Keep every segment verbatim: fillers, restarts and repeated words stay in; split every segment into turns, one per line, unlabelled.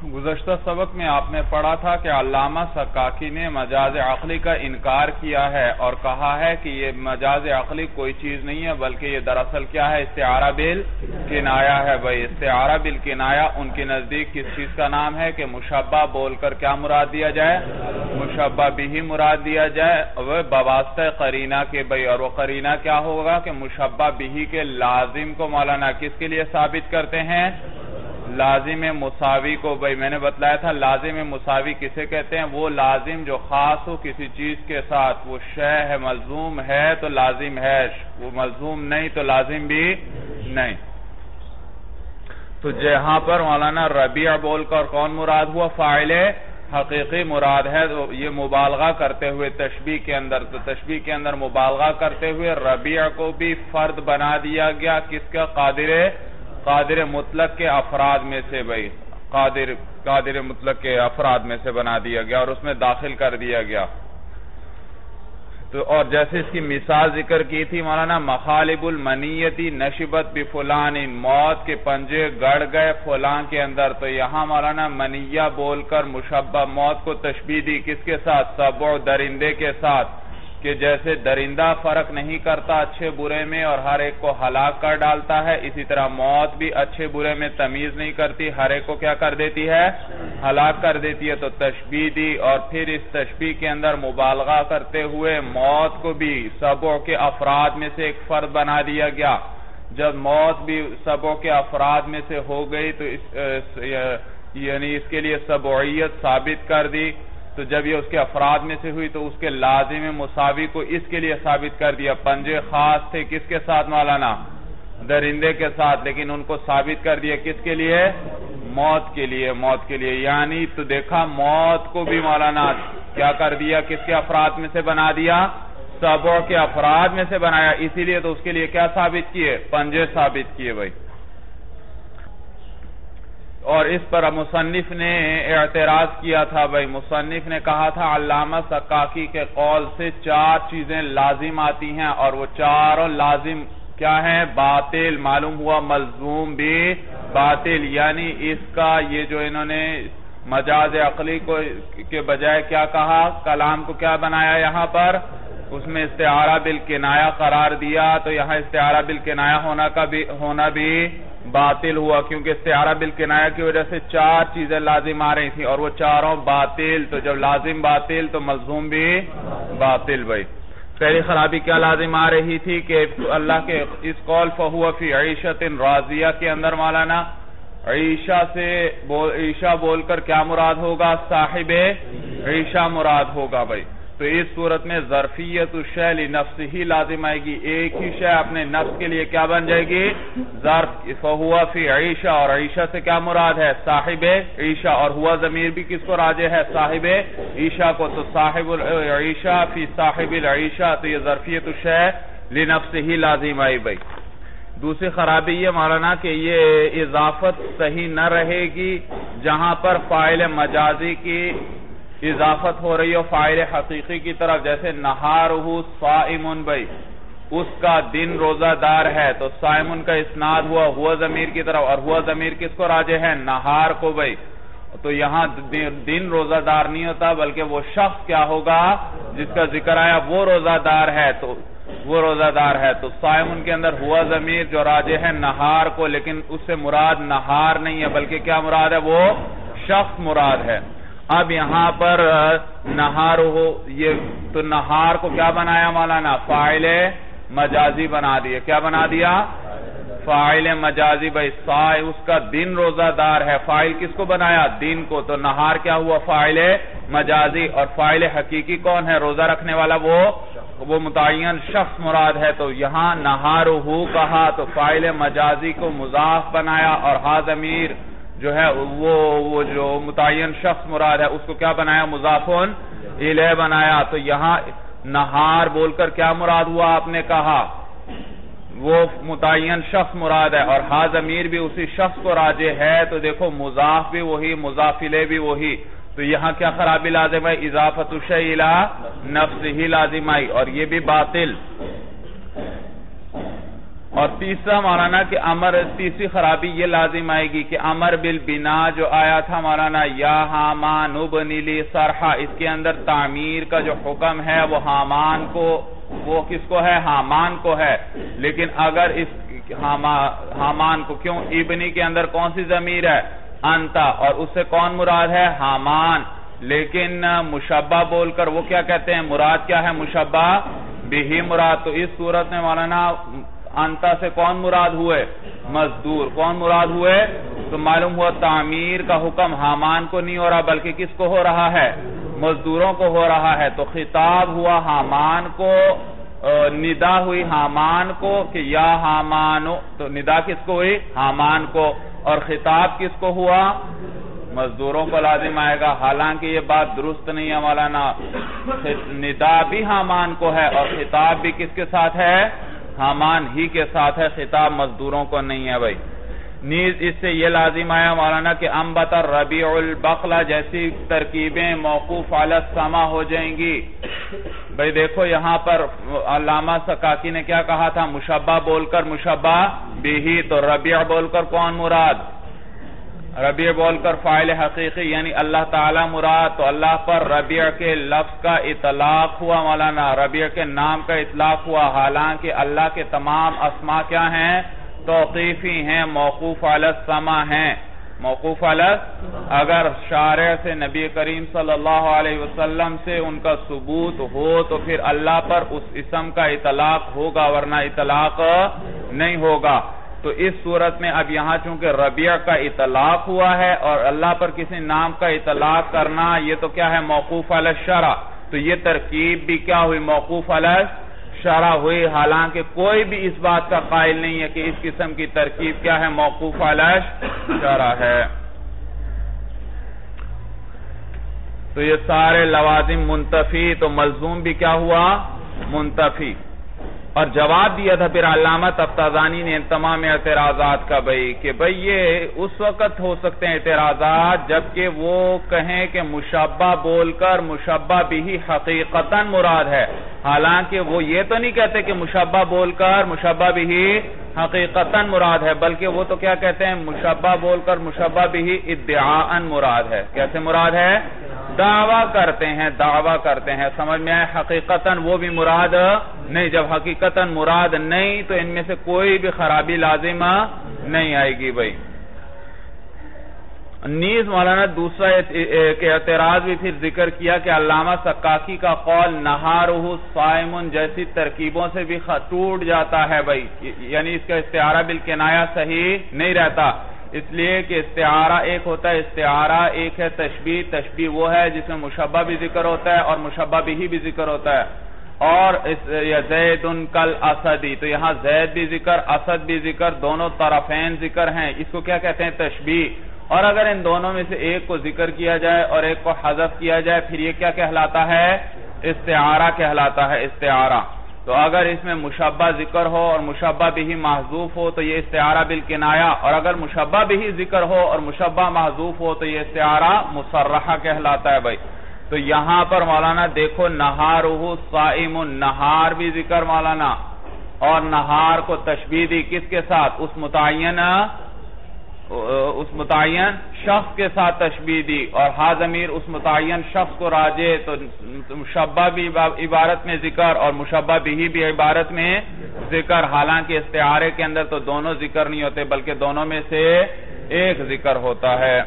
گزشتہ سبق میں آپ نے پڑھا تھا کہ علامہ سکاکی نے مجاز عقلی کا انکار کیا ہے اور کہا ہے کہ یہ مجاز عقلی کوئی چیز نہیں ہے بلکہ یہ دراصل کیا ہے، استعارہ بالکنایہ ہے۔ بھائی استعارہ بالکنایہ ان کے نزدیک کس چیز کا نام ہے کہ مشبہ بول کر کیا مراد دیا جائے، مشبہ بھی مراد دیا جائے وہ بواسطہ قرینہ کے۔ بھائی اور وہ قرینہ کیا ہوگا کہ مشبہ بھی کے لازم کو مولانا کس کے لیے ثابت کرتے ہیں، لازم مساوی کو۔ بھئی میں نے بتلایا تھا لازم مساوی کسے کہتے ہیں، وہ لازم جو خاص ہو کسی چیز کے ساتھ، وہ شے ہے ملزوم ہے تو لازم ہے، وہ ملزوم نہیں تو لازم بھی نہیں۔ تو جہاں پر مولانا ربیع بول کر کون مراد ہوا، فاعل حقیقی مراد ہے، یہ مبالغہ کرتے ہوئے تشبیہ کے اندر، تو تشبیہ کے اندر مبالغہ کرتے ہوئے ربیع کو بھی فرد بنا دیا گیا، کس کا، قادر قادر مطلق کے افراد میں سے۔ بھئی قادر قادر مطلق کے افراد میں سے بنا دیا گیا اور اس میں داخل کر دیا گیا۔ تو اور جیسے اس کی مثال ذکر کی تھی مولانا، مخالب المنیتی نشبت بفلان، موت کے پنجے گڑ گئے فلان کے اندر، تو یہاں مولانا منیہ بول کر مشبہ موت کو تشبیہ دی کس کے ساتھ، سبع درندے کے ساتھ، کہ جیسے درندہ فرق نہیں کرتا اچھے برے میں اور ہر ایک کو ہلاک کر ڈالتا ہے، اسی طرح موت بھی اچھے برے میں تمیز نہیں کرتی، ہر ایک کو کیا کر دیتی ہے، ہلاک کر دیتی ہے۔ تو تشبیہ دی اور پھر اس تشبیہ کے اندر مبالغہ کرتے ہوئے موت کو بھی سبع کے افراد میں سے ایک فرد بنا دیا گیا۔ جب موت بھی سبع کے افراد میں سے ہو گئی تو اس یعنی اس کے لیے سبعیت ثابت کر دی، تو جب یہ اس کے افراد میں سے ہوئی تو اس کے لازم مساوی کو اس کے لیے ثابت کر دیا۔ پنجے خاص تھے کس کے ساتھ مولانا، درندے کے ساتھ، لیکن ان کو ثابت کر دیا کس کے لیے، موت کے لیے، موت کے لیے۔ یعنی تو دیکھا موت کو بھی مولانا کیا کر دیا، کس کے افراد میں سے بنا دیا، سبع کے افراد میں سے بنایا، اسی لیے تو اس کے لیے کیا ثابت کیے، پنجے ثابت کیے۔ بھائی اور اس پر مصنف نے اعتراض کیا تھا، بھائی مصنف نے کہا تھا علامہ سکاکی کے قول سے چار چیزیں لازم آتی ہیں اور وہ چاروں لازم کیا ہیں، باطل، معلوم ہوا ملزوم بھی باطل، یعنی اس کا یہ جو انہوں نے مجاز عقلی کو کے بجائے کیا کہا، کلام کو کیا بنایا یہاں پر، اس میں استعارہ بالکنایہ قرار دیا، تو یہاں استعارہ بالکنایہ ہونا کا بھی ہونا بھی باطل ہوا، کیونکہ استعارہ بالکنایہ کی وجہ سے چار چیزیں لازم آ رہی تھیں اور وہ چاروں باطل، تو جب لازم باطل تو ملزوم بھی باطل۔ بھائی پہلی خرابی کیا لازم آ رہی تھی کہ اللہ کے اس قول فَهُوَ فِي عِيشَةٍ رَاضِيَةٍ کے اندر مولانا عیشہ سے عیشہ بول کر کیا مراد ہوگا، صاحب عیشہ مراد ہوگا۔ بھائی تو اس صورت میں ظرفیت الشیء لنفسہ ہی لازم آئے گی، ایک ہی شے اپنے نفس کے لیے کیا بن جائے گی، ظرف۔ فہوا فی عیشہ، اور عیشہ سے کیا مراد ہے، صاحب عیشہ، اور ہوا ضمیر بھی کس کو راجع ہے، صاحب عیشہ کو، تو صاحب العیشہ فی صاحب العیشہ، تو یہ ظرفیت الشیء لنفسہ ہی لازم آئی۔ بھائی دوسری خرابی یہ مولانا کہ یہ اضافت صحیح نہ رہے گی جہاں پر فاعل مجازی کی اضافت ہو رہی ہو فاعل حقیقی کی طرف، جیسے نہارہ صائم، بھائی اس کا دن روزہ دار ہے، تو صائم کا اسناد ہوا ہوا ضمیر کی طرف، اور ہوا ضمیر کس کو راجع ہے، نہار کو۔ بھائی تو یہاں دن روزہ دار نہیں ہوتا بلکہ وہ شخص کیا ہوگا جس کا ذکر آیا وہ روزہ دار ہے، تو وہ روزہ دار ہے، تو صائم کے اندر ہوا ضمیر جو راجع ہے نہار کو، لیکن اس سے مراد نہار نہیں ہے بلکہ کیا مراد ہے، وہ شخص مراد ہے۔ اب یہاں پر نہار ہو، یہ تو نہار کو کیا بنایا مولانا، فاعل مجازی بنا دیا، کیا بنا دیا، فاعل مجازی۔ بھائی صائم اس کا دن روزہ دار ہے، فاعل کس کو بنایا، دن کو، تو نہار کیا ہوا، فاعل مجازی، اور فاعل حقیقی کون ہے، روزہ رکھنے والا وہ وہ متعین شخص مراد ہے، تو یہاں نہارہ کہا تو فاعل مجازی کو مضاف بنایا، اور ہا ضمیر جو ہے وہ وہ جو متعین شخص مراد ہے اس کو کیا بنایا، مضاف الیہ بنایا۔ تو یہاں نہار بول کر کیا مراد ہوا، آپ نے کہا وہ متعین شخص مراد ہے، اور ہا ضمیر بھی اسی شخص کو راجع ہے، تو دیکھو مضاف بھی وہی مضاف الیہ بھی وہی، تو یہاں کیا خرابی لازم ہے، اضافت الشیء الی نفسہ ہی لازم آئی، اور یہ بھی باطل۔ اور تیسرا مولانا کہ امر تیسری خرابی یہ لازم آئے گی کہ امر بالبنا جو آیا تھا مولانا یا حامان ابنی لی صرحا، اس کے اندر تعمیر کا جو حکم ہے وہ حامان کو، وہ کس کو ہے؟ حامان کو ہے. لیکن اگر اس حامان کو، کیوں ابنی کے اندر کون سی ضمیر ہے؟ انتا، اور اس سے کون مراد ہے؟ حامان. لیکن مشبہ بول کر وہ کیا کہتے ہیں؟ مراد کیا ہے؟ مشبہ بھی مراد. تو اس صورت میں مولانا انتا سے کون مراد ہوئے؟ مزدور. کون مراد ہوئے؟ تو معلوم ہوا تعمیر کا حکم حامان کو نہیں ہو رہا بلکہ کس کو ہو رہا ہے؟ مزدوروں کو ہو رہا ہے. تو خطاب ہوا حامان کو، ندا ہوئی حامان کو کہ یا حامانو، تو ندا کس کو ہوئی؟ حامان کو. اور خطاب کس کو ہوا؟ مزدوروں کو لازم آئے گا. حالانکہ یہ بات درست نہیں ہے مولانا، ندا بھی حامان کو ہے اور خطاب بھی کس کے ساتھ ہے؟ حامان ہی کے ساتھ ہے، خطاب مزدوروں کو نہیں ہے بھائی. نیز اس سے یہ لازم آیا مولانا کہ انبت الربیع البقلہ جیسی ترکیبیں موقوف علی السما ہو جائیں گی. بھائی دیکھو یہاں پر علامہ سکاکی نے کیا کہا تھا؟ مشبہ بول کر مشبہ بھی، تو ربیع بول کر کون مراد؟ ربیع بول کر فاعل حقیقی یعنی اللہ تعالی مراد. تو اللہ پر ربیع کے لفظ کا اطلاق ہوا مولانا، ربیع کے نام کا اطلاق ہوا، حالانکہ اللہ کے تمام اسماء کیا ہیں؟ توقیفی ہیں، موقوف علی السما ہیں. موقوف علی، اگر شارع سے نبی کریم صلی اللہ علیہ وسلم سے ان کا ثبوت ہو تو پھر اللہ پر اس اسم کا اطلاق ہوگا، ورنہ اطلاق نہیں ہوگا. تو اس صورت میں اب یہاں چونکہ ربیع کا اطلاق ہوا ہے اور اللہ پر کسی نام کا اطلاق کرنا یہ تو کیا ہے؟ موقوف علی الشرع. تو یہ ترکیب بھی کیا ہوئی؟ موقوف علی الشرع ہوئی، حالانکہ کوئی بھی اس بات کا قائل نہیں ہے کہ اس قسم کی ترکیب کیا ہے؟ موقوف علی الشرع ہے. تو یہ سارے لوازم منتفی، تو ملزوم بھی کیا ہوا؟ منتفی. اور جواب دیا تھا پھر علامہ تفتازانی نے ان تمام اعتراضات کا بھئی کہ بھئی یہ اس وقت ہو سکتے ہیں اعتراضات جبکہ وہ کہیں کہ مشبہ بول کر مشبہ بھی حقیقتاً مراد ہے، حالانکہ وہ یہ تو نہیں کہتے کہ مشبہ بول کر مشبہ بھی حقیقتاً مراد ہے، بلکہ وہ تو کیا کہتے ہیں؟ مشبہ بول کر مشبہ بھی ادعاءً مراد ہے. کیسے مراد ہے؟ دعویٰ کرتے ہیں، دعویٰ کرتے ہیں. سمجھ میں آئے؟ حقیقتاً وہ بھی مراد نہیں. جب حقیقتاً مراد نہیں تو ان میں سے کوئی بھی خرابی لازم نہیں آئے گی بھائی. نیز مولانا دوسرا ایک اعتراض بھی پھر ذکر کیا کہ علامہ سکاکی کا قول نہارہ صائم جیسی ترکیبوں سے بھی ٹوٹ جاتا ہے بھائی، یعنی اس کا استعارہ بالکنایہ صحیح نہیں رہتا. اس لیے کہ استعارہ ایک ہوتا ہے، استعارہ ایک ہے تشبیہ. تشبیہ وہ ہے جس میں مشبہ بھی ذکر ہوتا ہے اور مشبہ بھی بھی ذکر ہوتا ہے. اور زید کل اسدی، تو یہاں زید بھی ذکر اسد بھی ذکر، دونوں طرفین ذکر ہیں، اس کو کیا کہتے ہیں؟ تشبیہ. اور اگر ان دونوں میں سے ایک کو ذکر کیا جائے اور ایک کو حذف کیا جائے پھر یہ کیا کہلاتا ہے؟ استعارہ کہلاتا ہے، استعارہ. تو اگر اس میں مشبہ ذکر ہو اور مشبہ بھی محذوف ہو تو یہ استعارہ بالکنایہ، اور اگر مشبہ بھی ذکر ہو اور مشبہ محذوف ہو تو یہ استعارہ مصرحہ کہلاتا ہے بھائی. تو یہاں پر مولانا دیکھو نہارہ صائم، نہار بھی ذکر مولانا، اور نہار کو تشبیہ دی کس کے ساتھ؟ اس متعین اس متعین شخص کے ساتھ تشبیہ دی، اور ہا ضمیر اس متعین شخص کو راجع، تو مشبہ بھی عبارت میں ذکر اور مشبہ بھی بھی عبارت میں ذکر. حالانکہ استعارے کے اندر تو دونوں ذکر نہیں ہوتے بلکہ دونوں میں سے ایک ذکر ہوتا ہے.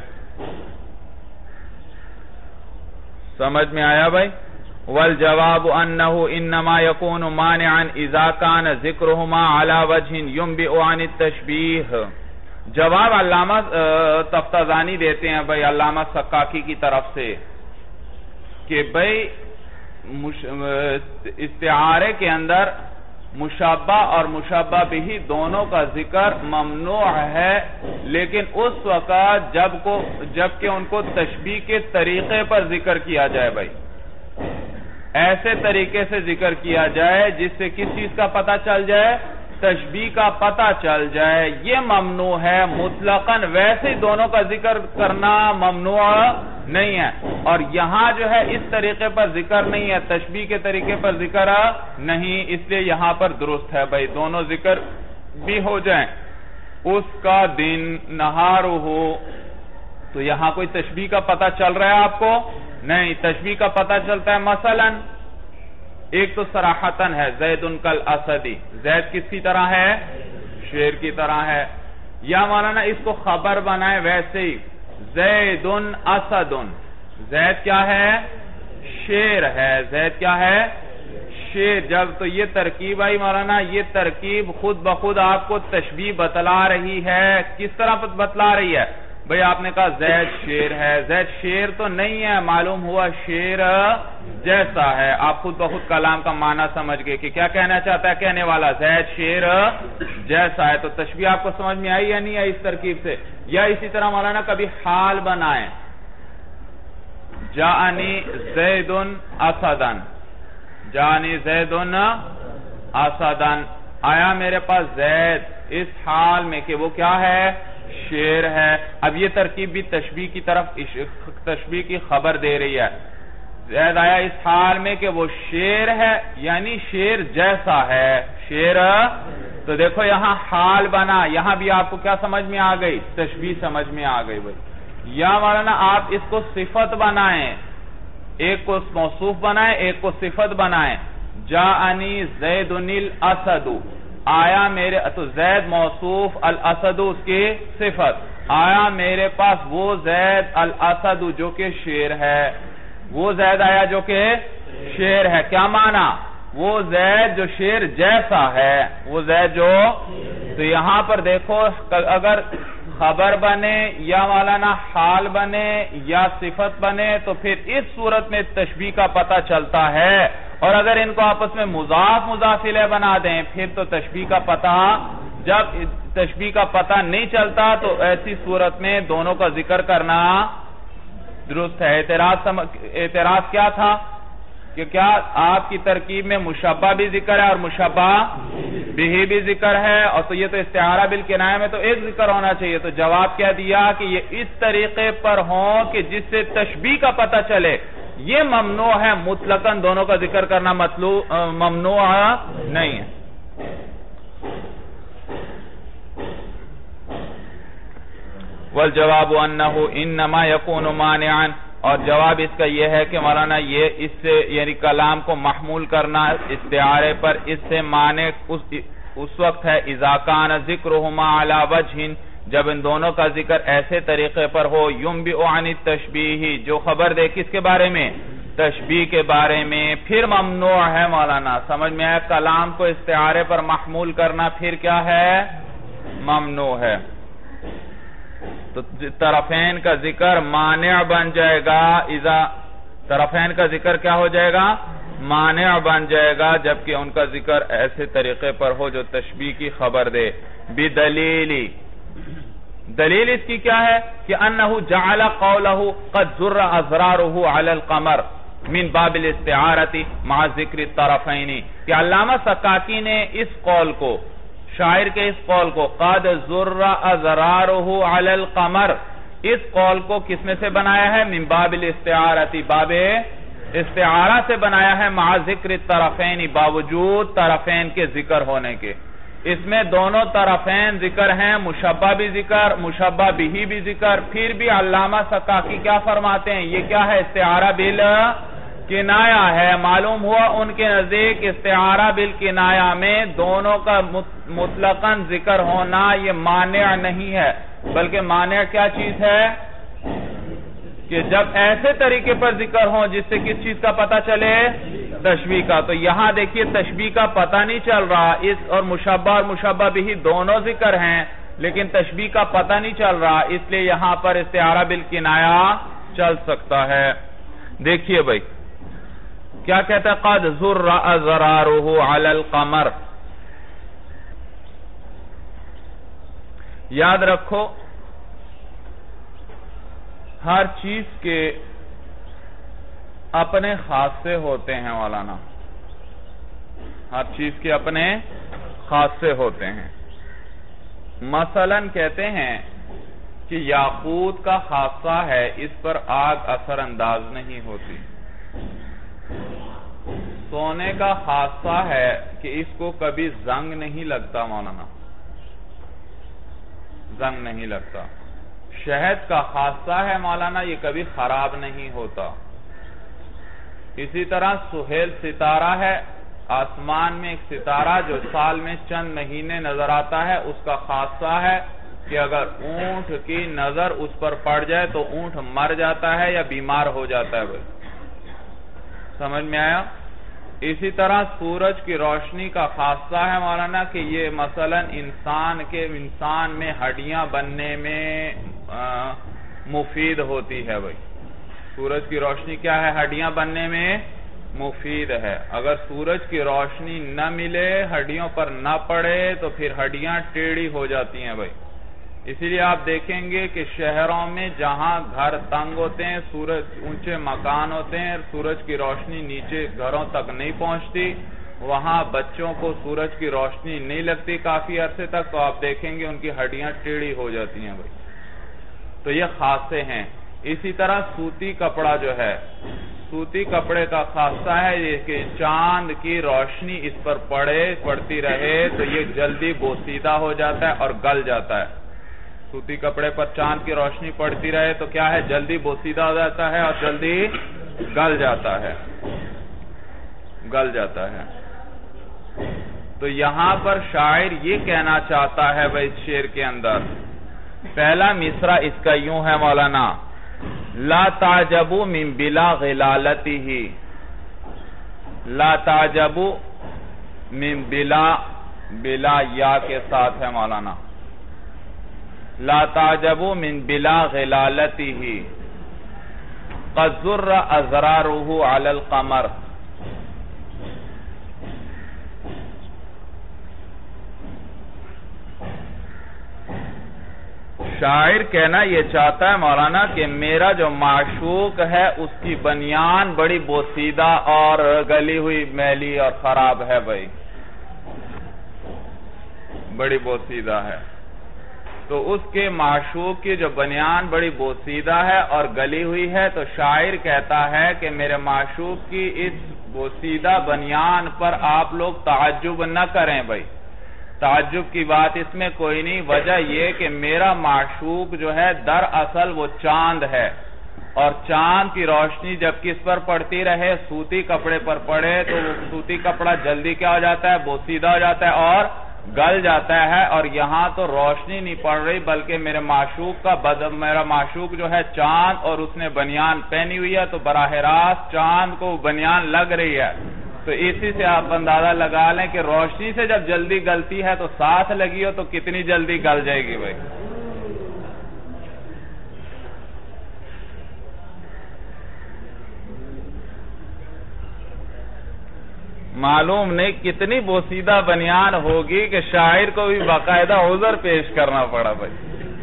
سمجھ میں آیا بھائی؟ والجواب انه انما يكون مانعا اذا كان ذکرهما على وجه ينبئ عن التشبیہ. جواب علامہ تفتازانی دیتے ہیں بھائی علامہ سکاکی کی طرف سے کہ بھائی استعارے کے اندر مشبہ اور مشبہ بھی دونوں کا ذکر ممنوع ہے، لیکن اس وقت جب کو جبکہ ان کو تشبیہ کے طریقے پر ذکر کیا جائے بھائی، ایسے طریقے سے ذکر کیا جائے جس سے کس چیز کا پتہ چل جائے؟ تشبیہ کا پتہ چل جائے. یہ ممنوع ہے مطلقاً، ویسے ہی دونوں کا ذکر کرنا ممنوع نہیں ہے. اور یہاں جو ہے اس طریقے پر ذکر نہیں ہے، تشبیہ کے طریقے پر ذکر نہیں، اس لیے یہاں پر درست ہے بھائی. دونوں ذکر بھی ہو جائیں، اس کا دن نہار ہو، تو یہاں کوئی تشبیہ کا پتہ چل رہا ہے آپ کو؟ نہیں، تشبیہ کا پتہ چلتا ہے مثلا ایک تو صراحتاً ہے زید کالاسدی، زید کس کی طرح ہے؟ شیر کی طرح ہے، یا مولانا اس کو خبر بنائے ویسے ہی زید اسد، زید کیا ہے؟ شیر ہے، زید کیا ہے؟ شیر۔ جب تو یہ ترکیب آئی مولانا، یہ ترکیب خود بخود آپ کو تشبیہ بتلا رہی ہے۔ کس طرح بتلا رہی ہے؟ بھئی آپ نے کہا زید شیر ہے، زید شیر تو نہیں ہے، معلوم ہوا شیر جیسا ہے۔ آپ خود بخود کلام کا معنی سمجھ گئے کہ کیا کہنا چاہتا ہے کہنے والا، زید شیر جیسا ہے۔ تو تشبیہ آپ کو سمجھ میں آئی یا نہیں آئی اس ترکیب سے؟ یا اسی طرح مولانا کبھی حال بنائیں، جاءنی زید اسدن، جاءنی زید اسدن، آیا میرے پاس زید اس حال میں کہ وہ کیا ہے؟ شیر ہے۔ اب یہ ترکیب بھی تشبیہ کی طرف تشبیہ کی خبر دے رہی ہے، زید آیا اس حال میں کہ وہ شیر ہے، یعنی شیر جیسا ہے، شیر۔ تو دیکھو یہاں حال بنا، یہاں بھی آپ کو کیا سمجھ میں آ گئی؟ تشبیہ سمجھ میں آ گئی بھائی۔ یا مولانا آپ اس کو صفت بنائیں، ایک کو موصوف بنائیں ایک کو صفت بنائیں، جاءنی زید الاسد، آیا میرے، تو زید موصوف، الاسد اس کی صفت، آیا میرے پاس وہ زید الاسد جو کہ شیر ہے، وہ زید آیا جو کہ شیر ہے۔ کیا معنی؟ وہ زید جو شیر جیسا ہے، وہ زید جو، تو یہاں پر دیکھو اگر خبر بنے یا مولانا حال بنے یا صفت بنے تو پھر اس صورت میں تشبیہ کا پتہ چلتا ہے، اور اگر ان کو آپس میں مضاف مضاف الیہ بنا دیں پھر تو تشبیہ کا پتہ، جب تشبیہ کا پتہ نہیں چلتا تو ایسی صورت میں دونوں کا ذکر کرنا درست ہے۔ اعتراض اعتراض کیا تھا کہ کیا آپ کی ترکیب میں مشبہ بھی ذکر ہے اور مشبہ بھی بھی ذکر ہے، اور تو یہ تو استعارہ بالکنایہ میں تو ایک ذکر ہونا چاہیے، تو جواب کیا دیا کہ یہ اس طریقے پر ہوں کہ جس سے تشبیہ کا پتہ چلے، یہ ممنوع ہے، مطلقاً دونوں کا ذکر کرنا ممنوع نہیں ہے۔ والجواب انه انما يكون مانعا، اور جواب اس کا یہ ہے کہ مولانا یہ اس سے یعنی کلام کو محمول کرنا استعارے پر اس سے مانع اس وقت ہے اذا كان ذکرهما على وجه، جب ان دونوں کا ذکر ایسے طریقے پر ہو ينبئ عن التشبیہ، جو خبر دے کس کے بارے میں؟ تشبیہ کے بارے میں، پھر ممنوع ہے مولانا۔ سمجھ میں آیا؟ کلام کو استعارے پر محمول کرنا پھر کیا ہے؟ ممنوع ہے۔ تو طرفین کا ذکر مانع بن جائے گا، اذا طرفین کا ذکر کیا ہو جائے گا؟ مانع بن جائے گا، جبکہ ان کا ذکر ایسے طریقے پر ہو جو تشبیہ کی خبر دے۔ بدلیلی، دلیل اس کی کیا ہے کہ انہو جعل قولہ قد ذر ازرارہ علی القمر من باب الاستعارتی مع ذکر الطرفین، کہ علامہ سکاکی نے اس قول کو، شاعر کے اس قول کو، قد ذر ازرارہ علی القمر، اس قول کو کس میں سے بنایا ہے؟ من باب الاستعارتی، باب استعارہ سے بنایا ہے، مع ذکر الطرفین، باوجود طرفین کے ذکر ہونے کے۔ اس میں دونوں طرفین ذکر ہیں، مشبہ بھی ذکر، مشبہ بھی بھی ذکر، پھر بھی علامہ سکاکی کیا فرماتے ہیں؟ یہ کیا ہے؟ استعارہ بالکنایہ ہے۔ معلوم ہوا ان کے نزدیک استعارہ بالکنایہ میں دونوں کا مطلقاً ذکر ہونا یہ مانع نہیں ہے، بلکہ مانع کیا چیز ہے؟ کہ جب ایسے طریقے پر ذکر ہوں جس سے کس چیز کا پتہ چلے؟ تشبیہ کا۔ تو یہاں دیکھیے تشبیہ کا پتہ نہیں چل رہا، اس اور مشبہ اور مشبہ بھی دونوں ذکر ہیں لیکن تشبیہ کا پتہ نہیں چل رہا، اس لیے یہاں پر استعارہ بالکنایہ چل سکتا ہے۔ دیکھیے بھائی کیا کہتا ہے؟ قد ذر ازرارہ علی القمر، یاد رکھو ہر چیز کے اپنے خاصے ہوتے ہیں مولانا، ہر چیز کے اپنے خاصے ہوتے ہیں۔ مثلا کہتے ہیں کہ یاقوت کا خاصہ ہے اس پر آگ اثر انداز نہیں ہوتی، سونے کا خاصہ ہے کہ اس کو کبھی زنگ نہیں لگتا مولانا، زنگ نہیں لگتا. شہد کا خاصہ ہے مولانا یہ کبھی خراب نہیں ہوتا. اسی طرح سہیل ستارہ ہے, آسمان میں ایک ستارہ جو سال میں چند مہینے نظر آتا ہے, اس کا خاصہ ہے کہ اگر اونٹ کی نظر اس پر پڑ جائے تو اونٹ مر جاتا ہے یا بیمار ہو جاتا ہے. بھائی سمجھ میں آیا؟ اسی طرح سورج کی روشنی کا خاصہ ہے مولانا کہ یہ مثلا انسان کے انسان میں ہڈیاں بننے میں مفید ہوتی ہے. بھائی سورج کی روشنی کیا ہے؟ ہڈیاں بننے میں مفید ہے. اگر سورج کی روشنی نہ ملے, ہڈیوں پر نہ پڑے تو پھر ہڈیاں ٹیڑھی ہو جاتی ہیں. بھائی اسی لیے آپ دیکھیں گے کہ شہروں میں جہاں گھر تنگ ہوتے ہیں, سورج اونچے مکان ہوتے ہیں, سورج کی روشنی نیچے گھروں تک نہیں پہنچتی, وہاں بچوں کو سورج کی روشنی نہیں لگتی کافی عرصے تک, تو آپ دیکھیں گے ان کی ہڈیاں ٹیڑھی ہو جاتی ہیں. بھائی تو یہ خاصے ہیں. اسی طرح سوتی کپڑا جو ہے, سوتی کپڑے کا خاصہ ہے یہ کہ چاند کی روشنی اس پر پڑے پڑتی رہے تو یہ جلدی بوسیدہ ہو جاتا ہے اور گل جاتا ہے. سوتی کپڑے پر چاند کی روشنی پڑتی رہے تو کیا ہے؟ جلدی بوسیدہ ہو جاتا ہے اور جلدی گل جاتا ہے گل جاتا ہے. تو یہاں پر شاعر یہ کہنا چاہتا ہے بھائی شعر کے اندر, پہلا مصرع اس کا یوں ہے مولانا, لا تعجبوا من بلا غلالته, لا تعجبوا من بلا, بلا یا کے ساتھ ہے مولانا, لا تعجبوا من بلا غلالته قد ذر ازراره على القمر. شاعر کہنا یہ چاہتا ہے مولانا کہ میرا جو معشوق ہے اس کی بنیان بڑی بوسیدہ اور گلی ہوئی میلی اور خراب ہے. بھائی بڑی بوسیدہ ہے, تو اس کے معشوق کی جو بنیان بڑی بوسیدہ ہے اور گلی ہوئی ہے, تو شاعر کہتا ہے کہ میرے معشوق کی اس بوسیدہ بنیان پر آپ لوگ تعجب نہ کریں. بھائی تعجب کی بات اس میں کوئی نہیں, وجہ یہ کہ میرا معشوق جو ہے دراصل وہ چاند ہے, اور چاند کی روشنی جب کس پر پڑتی رہے؟ سوتی کپڑے پر پڑے تو وہ سوتی کپڑا جلدی کیا ہو جاتا ہے؟ بوسیدہ ہو جاتا ہے اور گل جاتا ہے. اور یہاں تو روشنی نہیں پڑ رہی بلکہ میرے معشوق کا بدن, میرا معشوق جو ہے چاند, اور اس نے بنیان پہنی ہوئی ہے تو براہ راست چاند کو بنیان لگ رہی ہے. تو اسی سے آپ اندازہ لگا لیں کہ روشنی سے جب جلدی گلتی ہے تو ساتھ لگی ہو تو کتنی جلدی گل جائے گی. بھائی معلوم نہیں کتنی بوسیدہ بنیان ہوگی کہ شاعر کو بھی باقاعدہ عذر پیش کرنا پڑا. بھائی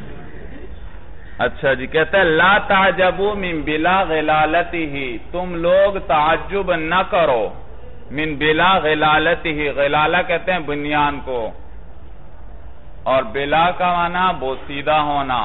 اچھا جی, کہتا ہے لا تعجبوا من بلا غلالته, تم لوگ تعجب نہ کرو, من بلا غلالته, غلالہ کہتے ہیں بنیان کو, اور بلا کا معنی بوسیدہ ہونا.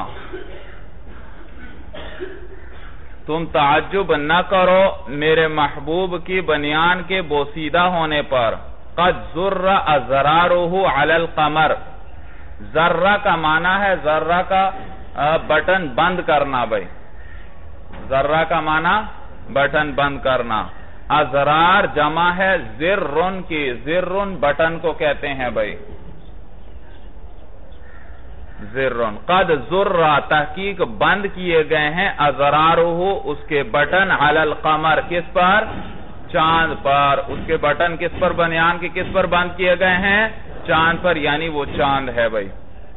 تم تعجب نہ کرو میرے محبوب کی بنیان کے بوسیدہ ہونے پر. قد ذر ازرارہ علی القمر, ذرہ کا معنی ہے ذرہ کا بٹن بند کرنا. بھائی ذرہ کا معنی بٹن بند کرنا. ازرار جمع ہے زرن کی, زرن بٹن کو کہتے ہیں. بھائی زرن, قد ذرہ تحقیق بند کیے گئے ہیں, ازرارہ اس کے بٹن, علی القمر کس پر؟ چاند پر. اس کے بٹن کس پر, بنیان کے کس پر بند کیے گئے ہیں؟ چاند پر, یعنی وہ چاند ہے. بھائی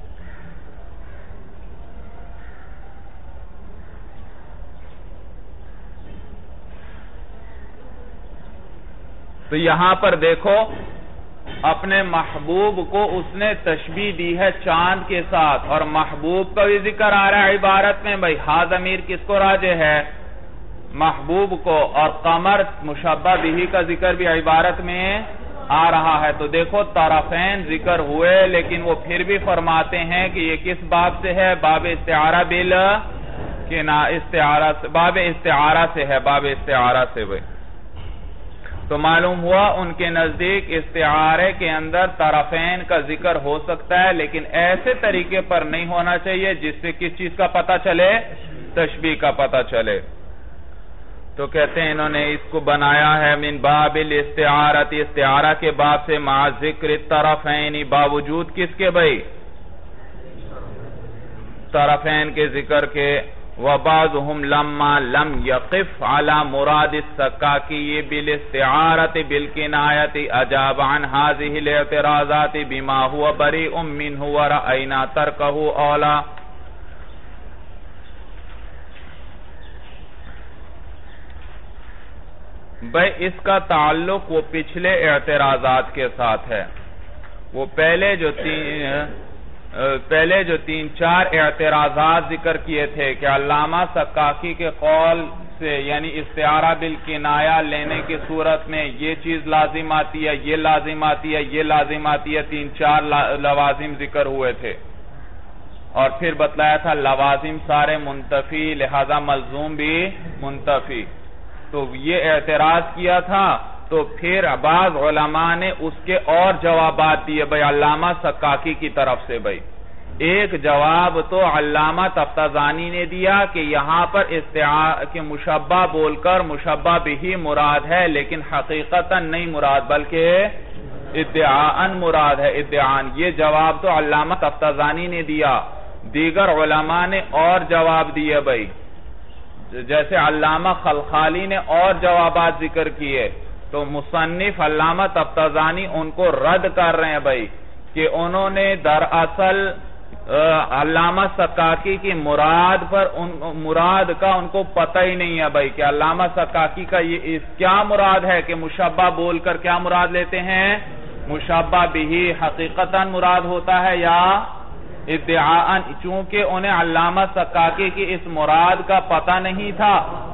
تو یہاں پر دیکھو اپنے محبوب کو اس نے تشبیہ دی ہے چاند کے ساتھ, اور محبوب کا بھی ذکر آ رہا ہے عبارت میں. بھائی ہا ضمیر کس کو راجع ہے؟ محبوب کو, اور قمر مشبہ بہ کا ذکر بھی عبارت میں آ رہا ہے. تو دیکھو طرفین ذکر ہوئے, لیکن وہ پھر بھی فرماتے ہیں کہ یہ کس باب سے ہے؟ باب استعارہ بال کہ نا استعارہ, باب استعارہ سے ہے, باب استعارہ سے. بھائی تو معلوم ہوا ان کے نزدیک استعارے کے اندر طرفین کا ذکر ہو سکتا ہے، لیکن ایسے طریقے پر نہیں ہونا چاہیے جس سے کس چیز کا پتہ چلے؟ تشبیہ کا پتہ چلے۔ تو کہتے ہیں انہوں نے اس کو بنایا ہے من باب الاستعارت، استعارہ کے باب سے، مع ذکر الطرفین، باوجود کس کے بھائی؟ طرفین کے ذکر کے۔ وَبَعْضُهُمْ لَمَّا لَمْ يَقِفْ عَلَى مُرَادِ السَّكَّاكِيِّ بِالِاسْتِعَارَةِ بِالْكِنَايَةِ أَجَابَ عَنْ هَذِهِ الْاعْتِرَاضَاتِ بِمَا هُوَ بَرِيءٌ مِّنْهُ وَرَأَيْنَا تَرْكَهُ أَوْلَىٰ۔ بھئی اس کا تعلق وہ پچھلے اعتراضات کے ساتھ ہے۔ وہ پہلے جو تین پہلے جو تین چار اعتراضات ذکر کیے تھے کہ علامہ سکاکی کے قول سے یعنی استعارہ بالکنایہ لینے کی صورت میں یہ چیز لازم آتی ہے، یہ لازم آتی ہے، یہ لازم آتی ہے، تین چار لوازم ذکر ہوئے تھے، اور پھر بتلایا تھا لوازم سارے منتفی لہذا ملزوم بھی منتفی۔ تو یہ اعتراض کیا تھا، تو پھر بعض علماء نے اس کے اور جوابات دیے بھئی علامہ سکاکی کی طرف سے۔ بھئی ایک جواب تو علامہ تفتزانی نے دیا کہ یہاں پر استعارہ کہ مشبہ بول کر مشبہ بھی مراد ہے، لیکن حقیقتاً نہیں مراد بلکہ ادعاءً مراد ہے، ادعاءً۔ یہ جواب تو علامہ تفتزانی نے دیا۔ دیگر علماء نے اور جواب دیے بھئی، جیسے علامہ خلخالی نے اور جوابات ذکر کیے، تو مصنف علامہ تفتزانی ان کو رد کر رہے ہیں بھئی کہ انہوں نے دراصل علامہ سکاکی کی مراد پر ان مراد کا ان کو پتہ ہی نہیں ہے بھئی کہ علامہ سکاکی کا یہ کیا مراد ہے کہ مشبہ بول کر کیا مراد لیتے ہیں؟ مشبہ بھی حقیقتاً مراد ہوتا ہے یا ادعاءً؟ چونکہ انہیں علامہ سکاکی کی اس مراد کا پتہ نہیں تھا،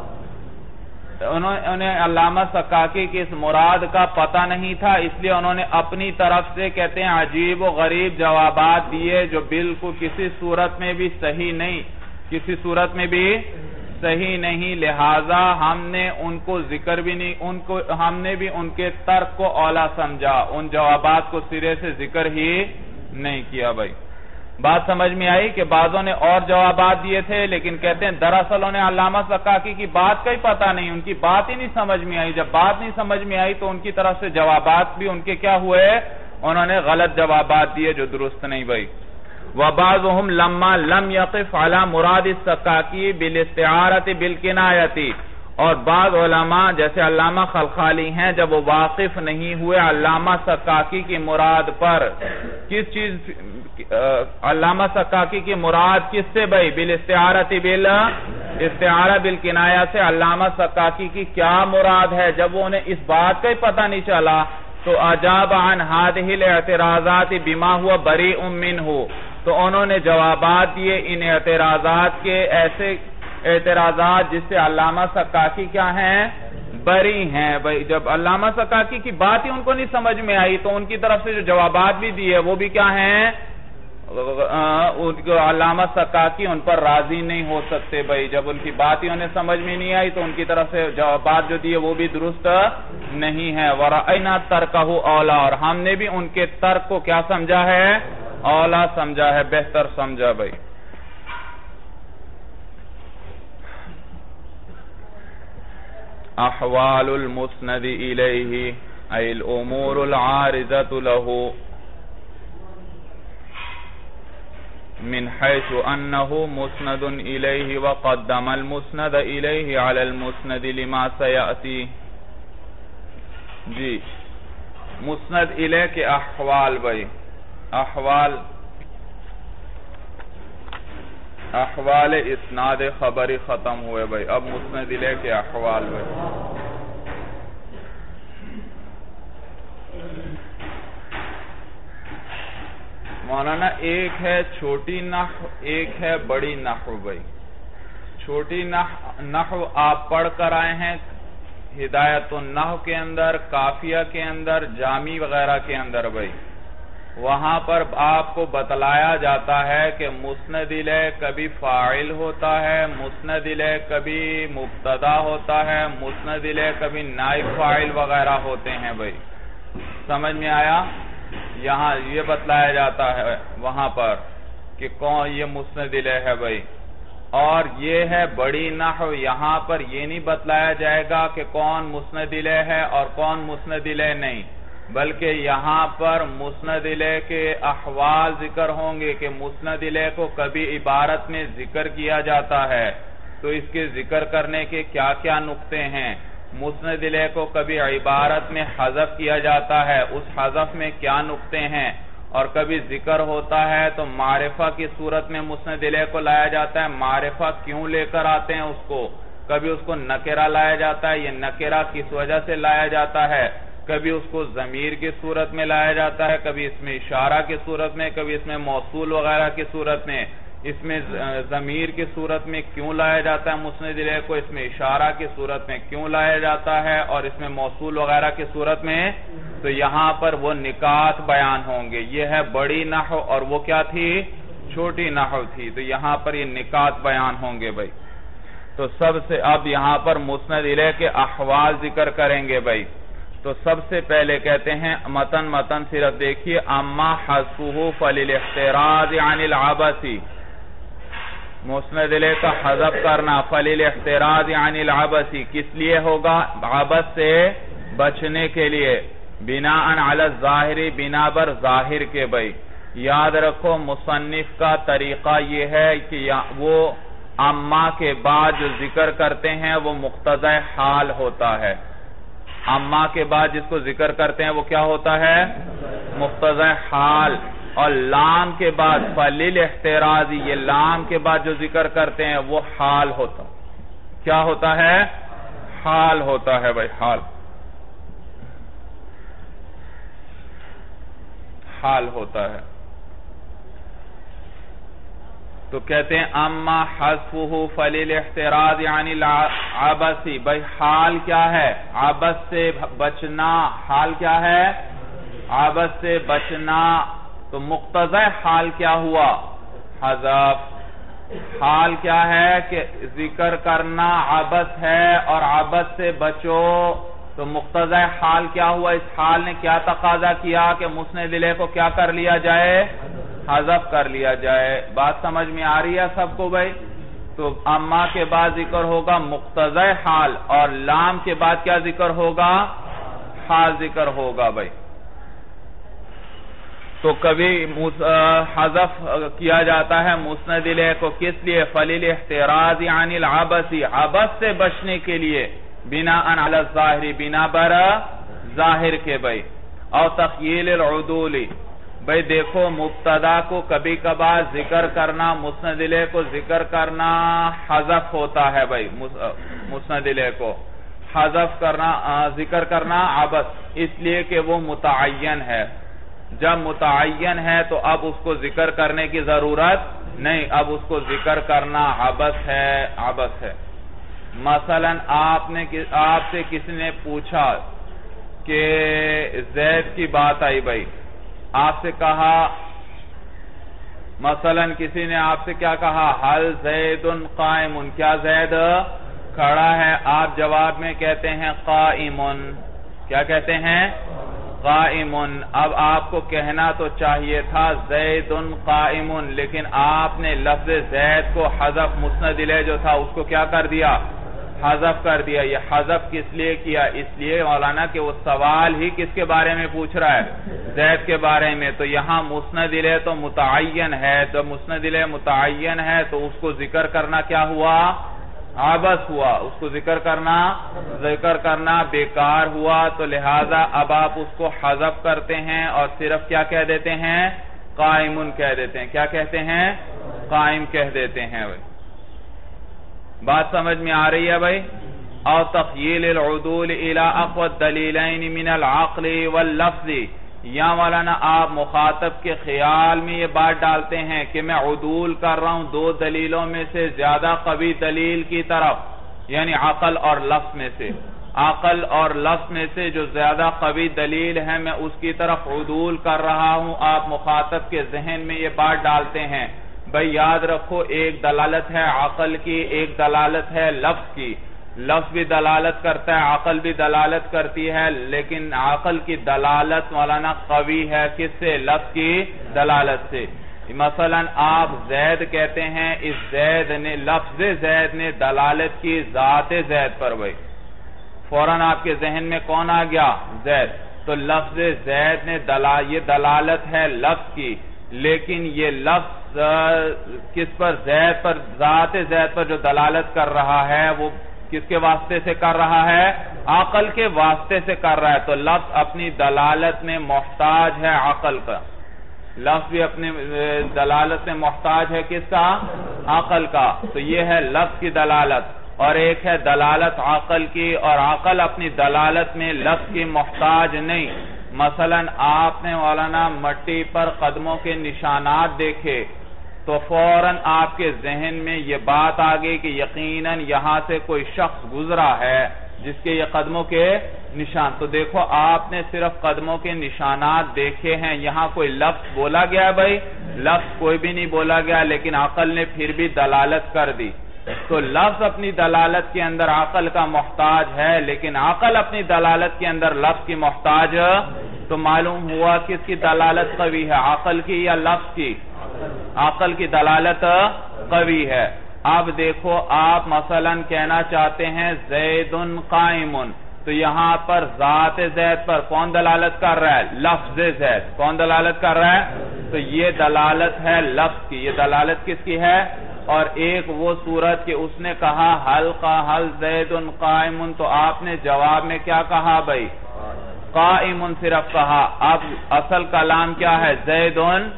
انہیں علامہ سکاکی کی اس مراد کا پتہ نہیں تھا، اس لیے انہوں نے اپنی طرف سے کہتے ہیں عجیب و غریب جوابات دیے جو بالکل کسی صورت میں بھی صحیح نہیں، کسی صورت میں بھی صحیح نہیں، لہٰذا ہم نے ان کو ذکر بھی نہیں، ان کو ہم نے بھی ان کے ترک کو اولا سمجھا، ان جوابات کو سرے سے ذکر ہی نہیں کیا بھائی۔ بات سمجھ میں آئی کہ بعضوں نے اور جوابات دیے تھے، لیکن کہتے ہیں دراصل انہیں علامہ سکاکی کی بات کا ہی پتہ نہیں، ان کی بات ہی نہیں سمجھ میں آئی۔ جب بات نہیں سمجھ میں آئی تو ان کی طرف سے جوابات بھی ان کے کیا ہوئے؟ انہوں نے غلط جوابات دیے جو درست نہیں بھائی۔ وَبَعْضُهُمْ لَمَّا لَمْ يَقِفْ عَلَى مُرَادِ السَّكَّاكِيِّ بِالِاسْتِعَارَةِ بِالْكِنَايَةِ، اور بعض علماء جیسے علامہ خلخالی ہیں جب وہ واقف نہیں ہوئے علامہ سکاکی کی مراد پر، کس چیز علامہ سکاکی کی مراد کس سے بھئی؟ بالاستعارۃ بال استعارہ بالکنایہ سے علامہ سکاکی کی کیا مراد ہے، جب وہ انہیں اس بات کا ہی پتہ نہیں چلا تو اجاب عن هذه الاعتراضات بما هو بريء منه، تو انہوں نے جوابات دیے ان اعتراضات کے، ایسے اعتراضات جس سے علامہ سکاکی کیا ہیں؟ بری ہیں بھئی۔ جب علامہ سکاکی کی بات ہی ان کو نہیں سمجھ میں آئی تو ان کی طرف سے جو جوابات بھی دیے وہ بھی کیا ہیں؟ علامہ سکاکی ان پر راضی نہیں ہو سکتے بھئی، جب ان کی بات ہی انہیں سمجھ میں نہیں آئی تو ان کی طرف سے جوابات جو دیے وہ بھی درست نہیں ہے۔ وَرَأَيْنَا تَرْكَهُ أَوْلَىٰ، اور ہم نے بھی ان کے ترک کو کیا سمجھا ہے؟ اولا سمجھا ہے، بہتر سمجھا بھئی۔ احوال المسند الیہ ای الامور العارضۃ له من حيث انه مسند الیہ وقدم المسند الیہ علی المسند لما سیأتی۔ جی مسند الیہ کے احوال بھئی، احوال احوال اسناد خبری ختم ہوئے بھئی، اب مسند الیہ کے احوال بھئی۔ مولانا ایک ہے چھوٹی نحو، ایک ہے بڑی نحو بھئی۔ چھوٹی نحو آپ پڑھ کر آئے ہیں ہدایت النحو کے اندر، کافیہ کے اندر، جامی وغیرہ کے اندر بھئی۔ وہاں پر آپ کو بتلایا جاتا ہے کہ مسند الیہ کبھی فاعل ہوتا ہے، مسند الیہ کبھی مبتدا ہوتا ہے، مسند الیہ کبھی نائب فاعل وغیرہ ہوتے ہیں بھائی. سمجھ میں آیا؟ یہاں یہ بتلایا جاتا ہے وہاں پر کہ کون یہ مسند الیہ ہے بھائی. اور یہ ہے بڑی نحو، یہاں پر یہ نہیں بتلایا جائے گا کہ کون مسند الیہ ہے اور کون مسند الیہ نہیں، بلکہ یہاں پر مسند الیہ کے احوال ذکر ہوں گے کہ مسند الیہ کو کبھی عبارت میں ذکر کیا جاتا ہے تو اس کے ذکر کرنے کے کیا کیا نقطے ہیں، مسند الیہ کو کبھی عبارت میں حذف کیا جاتا ہے، اس حذف میں کیا نقطے ہیں، اور کبھی ذکر ہوتا ہے تو معرفہ کی صورت میں مسند الیہ کو لایا جاتا ہے. معرفہ کیوں لے کر آتے ہیں اس کو؟ کبھی اس کو نکرہ لایا جاتا ہے، یہ نکرہ کس وجہ سے لایا جاتا ہے، کبھی اس کو ضمیر کی صورت میں لایا جاتا ہے، کبھی اس میں اشارہ کی صورت میں، کبھی اس میں موصول وغیرہ کی صورت میں. اس میں ضمیر کی صورت میں کیوں لایا جاتا ہے مسند الیہ کو، اس میں اشارہ کی صورت میں کیوں لایا جاتا ہے، اور اس میں موصول وغیرہ کی صورت میں. تو یہاں پر وہ نکات بیان ہوں گے. یہ ہے بڑی نحو اور وہ کیا تھی؟ چھوٹی نحو تھی. تو یہاں پر یہ نکات بیان ہوں گے بھائی. تو سب سے اب یہاں پر مسند الیہ کے احوال ذکر کریں گے بھائی. تو سب سے پہلے کہتے ہیں متن متن صرف دیکھیے، اما حذفہ فللاحتراز عن العبث، مسند الیہ کا حذف کرنا فللاحتراز عن العبث کس لیے ہوگا؟ عبث سے بچنے کے لیے. بناء علی الظاہر، بنا بر ظاہر کے بھائی. یاد رکھو مصنف کا طریقہ یہ ہے کہ وہ اما کے بعد جو ذکر کرتے ہیں وہ مقتضی حال ہوتا ہے. اما کے بعد جس کو ذکر کرتے ہیں وہ کیا ہوتا ہے؟ مقتضی حال. اور لام کے بعد فللاحتراز، یہ لام کے بعد جو ذکر کرتے ہیں وہ حال ہوتا. کیا ہوتا ہے؟ حال ہوتا ہے بھائی، حال حال ہوتا ہے. تو کہتے ہیں اما حذفہ فللاحتراز عن العبث، بھائی حال کیا ہے؟ عبث سے بچنا. حال کیا ہے؟ عبث سے بچنا. تو مقتضی حال کیا ہوا؟ حذف. حال کیا ہے کہ ذکر کرنا عبث ہے اور عبث سے بچو. تو مقتضی حال کیا ہوا؟ اس حال نے کیا تقاضا کیا کہ مسند الیہ کو کیا کر لیا جائے؟ حذف کر لیا جائے. بات سمجھ میں آ رہی ہے سب کو بھائی؟ تو اما کے بعد ذکر ہوگا مقتضی حال اور لام کے بعد کیا ذکر ہوگا؟ حال ذکر ہوگا بھائی. تو کبھی حذف کیا جاتا ہے مسند الیہ کو کس لیے؟ فللاحتراز عن العبث، عبث سے بچنے کے لیے. بناء علی الظاہر، بنا بر ظاہر کے بھائی. اور تخییل العدول، بھائی دیکھو مبتدا کو کبھی کبھار ذکر کرنا، مسند الیہ کو ذکر کرنا حذف ہوتا ہے بھائی. مسند الیہ کو حذف کرنا، ذکر کرنا عبث، اس لیے کہ وہ متعین ہے. جب متعین ہے تو اب اس کو ذکر کرنے کی ضرورت نہیں، اب اس کو ذکر کرنا عبث ہے. عبث ہے. مثلا آپ نے آپ سے کسی نے پوچھا کہ زید کی بات آئی بھائی، آپ سے کہا مثلا کسی نے آپ سے کیا کہا؟ حل زید قائم، کیا زید کھڑا ہے؟ آپ جواب میں کہتے ہیں قائم. کیا کہتے ہیں؟ قائم. اب آپ کو کہنا تو چاہیے تھا زید قائم، لیکن آپ نے لفظ زید کو حذف، مسند الیہ جو تھا اس کو کیا کر دیا؟ حذف کر دیا. یہ حذف کس لیے کیا؟ اس لیے مولانا کہ وہ سوال ہی کس کے بارے میں پوچھ رہا ہے؟ زید کے بارے میں. تو یہاں مسند الیہ تو متعین ہے، جب مسند الیہ متعین ہے تو اس کو ذکر کرنا کیا ہوا؟ عبث ہوا. اس کو ذکر کرنا ذکر کرنا بیکار ہوا. تو لہذا اب آپ اس کو حذف کرتے ہیں اور صرف کیا کہہ دیتے ہیں؟ قائم کہہ دیتے ہیں. کیا کہتے ہیں؟ قائم کہہ دیتے ہیں بھائی. بات سمجھ میں آ رہی ہے بھائی؟ اور تخییل العدول الى اقوى الدلیلین من العقل واللفظ، یا مولانا آپ مخاطب کے خیال میں یہ بات ڈالتے ہیں کہ میں عدول کر رہا ہوں دو دلیلوں میں سے زیادہ قوی دلیل کی طرف، یعنی عقل اور لفظ میں سے. عقل اور لفظ میں سے جو زیادہ قوی دلیل ہے میں اس کی طرف عدول کر رہا ہوں. آپ مخاطب کے ذہن میں یہ بات ڈالتے ہیں بھئی یاد رکھو ایک دلالت ہے عقل کی، ایک دلالت ہے لفظ کی. لفظ بھی دلالت کرتا ہے، عقل بھی دلالت کرتی ہے، لیکن عقل کی دلالت مولانا قوی ہے کس سے؟ لفظ کی دلالت سے. مثلا آپ زید کہتے ہیں، اس زید نے لفظ زید نے دلالت کی ذات زید پر. بھئی فوراً آپ کے ذہن میں کون آ گیا؟ زید. تو لفظ زید نے یہ دلالت ہے لفظ کی، لیکن یہ لفظ کس پر؟ زید پر. ذات زید پر جو دلالت کر رہا ہے وہ کس کے واسطے سے کر رہا ہے؟ عقل کے واسطے سے کر رہا ہے. تو لفظ اپنی دلالت میں محتاج ہے عقل کا. لفظ بھی اپنی دلالت میں محتاج ہے کس کا؟ عقل کا. تو یہ ہے لفظ کی دلالت. اور ایک ہے دلالت عقل کی، اور عقل اپنی دلالت میں لفظ کی محتاج نہیں. مثلا آپ نے مولانا مٹی پر قدموں کے نشانات دیکھے تو فوراً آپ کے ذہن میں یہ بات آ گئی کہ یقیناً یہاں سے کوئی شخص گزرا ہے جس کے یہ قدموں کے نشان. تو دیکھو آپ نے صرف قدموں کے نشانات دیکھے ہیں، یہاں کوئی لفظ بولا گیا ہے؟ بھائی لفظ کوئی بھی نہیں بولا گیا، لیکن عقل نے پھر بھی دلالت کر دی. تو لفظ اپنی دلالت کے اندر عقل کا محتاج ہے، لیکن عقل اپنی دلالت کے اندر لفظ کی محتاج. تو معلوم ہوا کس کی دلالت قوی ہے، عقل کی یا لفظ کی؟ عقل کی دلالت قوی ہے. اب دیکھو آپ مثلا کہنا چاہتے ہیں زید قائم، تو یہاں پر ذات زید پر کون دلالت کر رہا ہے؟ لفظ زید. کون دلالت کر رہا ہے؟ تو یہ دلالت ہے لفظ کی. یہ دلالت کس کی ہے؟ اور ایک وہ صورت کہ اس نے کہا حل حل زید قائم، تو آپ نے جواب میں کیا کہا؟ بھائی قائم صرف کہا. اب اصل کلام کیا ہے؟ زید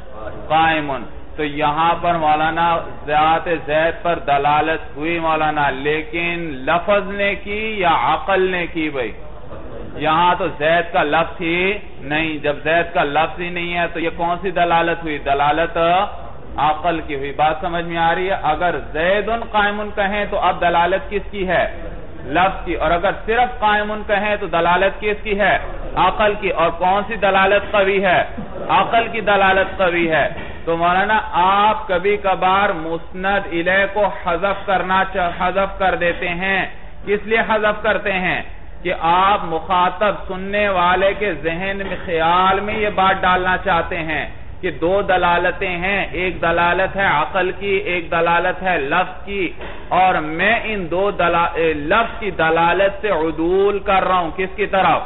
قائم. تو یہاں پر مولانا ذات زید پر دلالت ہوئی مولانا، لیکن لفظ نے کی یا عقل نے کی؟ بھائی یہاں تو زید کا لفظ ہی نہیں. جب زید کا لفظ ہی نہیں ہے تو یہ کون سی دلالت ہوئی؟ دلالت عقل کی ہوئی. بات سمجھ میں آ رہی ہے؟ اگر زید قائم کہیں تو اب دلالت کس کی ہے؟ لفظ کی. اور اگر صرف قائم کہیں تو دلالت کس کی ہے؟ عقل کی. اور کون سی دلالت قوی ہے؟ عقل کی دلالت قوی ہے. تو مولانا آپ کبھی کبھار مسند الیہ کو حذف کرنا حذف کر دیتے ہیں. کس لیے حذف کرتے ہیں؟ کہ آپ مخاطب سننے والے کے ذہن میں خیال میں یہ بات ڈالنا چاہتے ہیں کہ دو دلالتیں ہیں، ایک دلالت ہے عقل کی، ایک دلالت ہے لفظ کی، اور میں ان دو لفظ کی دلالت سے عدول کر رہا ہوں. کس کی طرف؟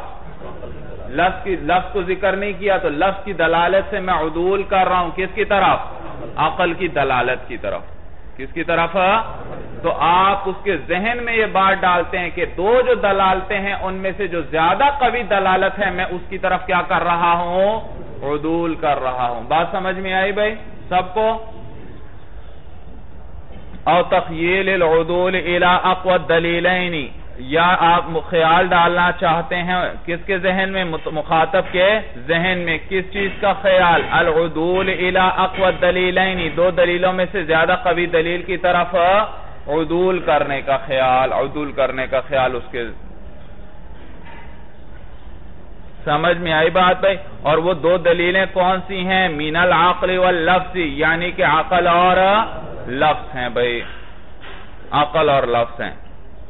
لفظ کی. لفظ کو ذکر نہیں کیا تو لفظ کی دلالت سے میں عدول کر رہا ہوں کس کی طرف؟ عقل کی دلالت کی طرف. کس کی طرف؟ تو آپ اس کے ذہن میں یہ بات ڈالتے ہیں کہ دو جو دلالتیں ہیں ان میں سے جو زیادہ قوی دلالت ہے میں اس کی طرف کیا کر رہا ہوں؟ عدول کر رہا ہوں. بات سمجھ میں آئی بھائی سب کو؟ او تخیل العدول الى اقوى الدلیلین، یا آپ خیال ڈالنا چاہتے ہیں کس کے ذہن میں؟ مخاطب کے ذہن میں. کس چیز کا خیال؟ العدول الى اقوى الدلیلین، دو دلیلوں میں سے زیادہ قوی دلیل کی طرف عدول کرنے کا خیال. عدول کرنے کا خیال اس کے. سمجھ میں آئی بات بھائی؟ اور وہ دو دلیلیں کون سی ہیں؟ من العقل واللفظ، یعنی کہ عقل اور لفظ ہیں. بھائی عقل اور لفظ ہیں.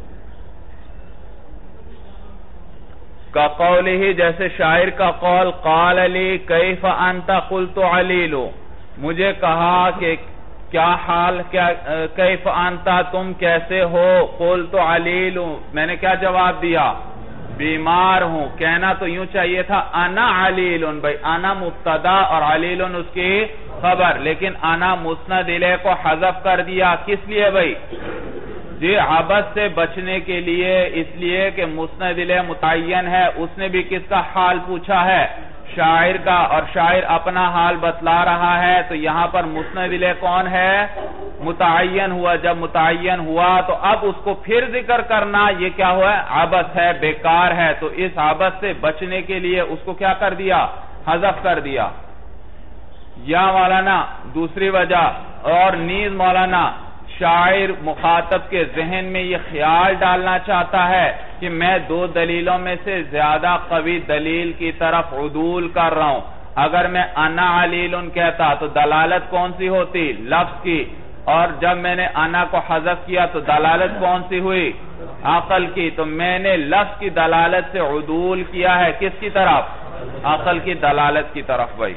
کا قول ہی، جیسے شاعر کا قول، قال لی کیف انت قلت علیل، مجھے کہا کہ کیا حال، کیا کیف انت تم کیسے ہو، قلت علیل میں نے کیا جواب دیا؟ بیمار ہوں. کہنا تو یوں چاہیے تھا انا علیل. بھائی انا مبتدا اور علیل اس کی خبر، لیکن انا مسند الیہ کو حذف کر دیا. کس لیے بھائی؟ جی عبث سے بچنے کے لیے، اس لیے کہ مسند الیہ متعین ہے. اس نے بھی کس کا حال پوچھا ہے؟ شاعر کا. اور شاعر اپنا حال بتلا رہا ہے تو یہاں پر مسند الیہ کون ہے؟ متعین ہوا. جب متعین ہوا تو اب اس کو پھر ذکر کرنا یہ کیا ہوا ہے؟ عبث ہے، بیکار ہے. تو اس عبث سے بچنے کے لیے اس کو کیا کر دیا؟ حذف کر دیا. یا مولانا دوسری وجہ اور نیز مولانا شاعر مخاطب کے ذہن میں یہ خیال ڈالنا چاہتا ہے کہ میں دو دلیلوں میں سے زیادہ قوی دلیل کی طرف عدول کر رہا ہوں. اگر میں انا علیل کہتا تو دلالت کون سی ہوتی؟ لفظ کی. اور جب میں نے انا کو حذف کیا تو دلالت کون سی ہوئی؟ عقل کی. تو میں نے لفظ کی دلالت سے عدول کیا ہے کس کی طرف؟ عقل کی دلالت کی طرف. بھائی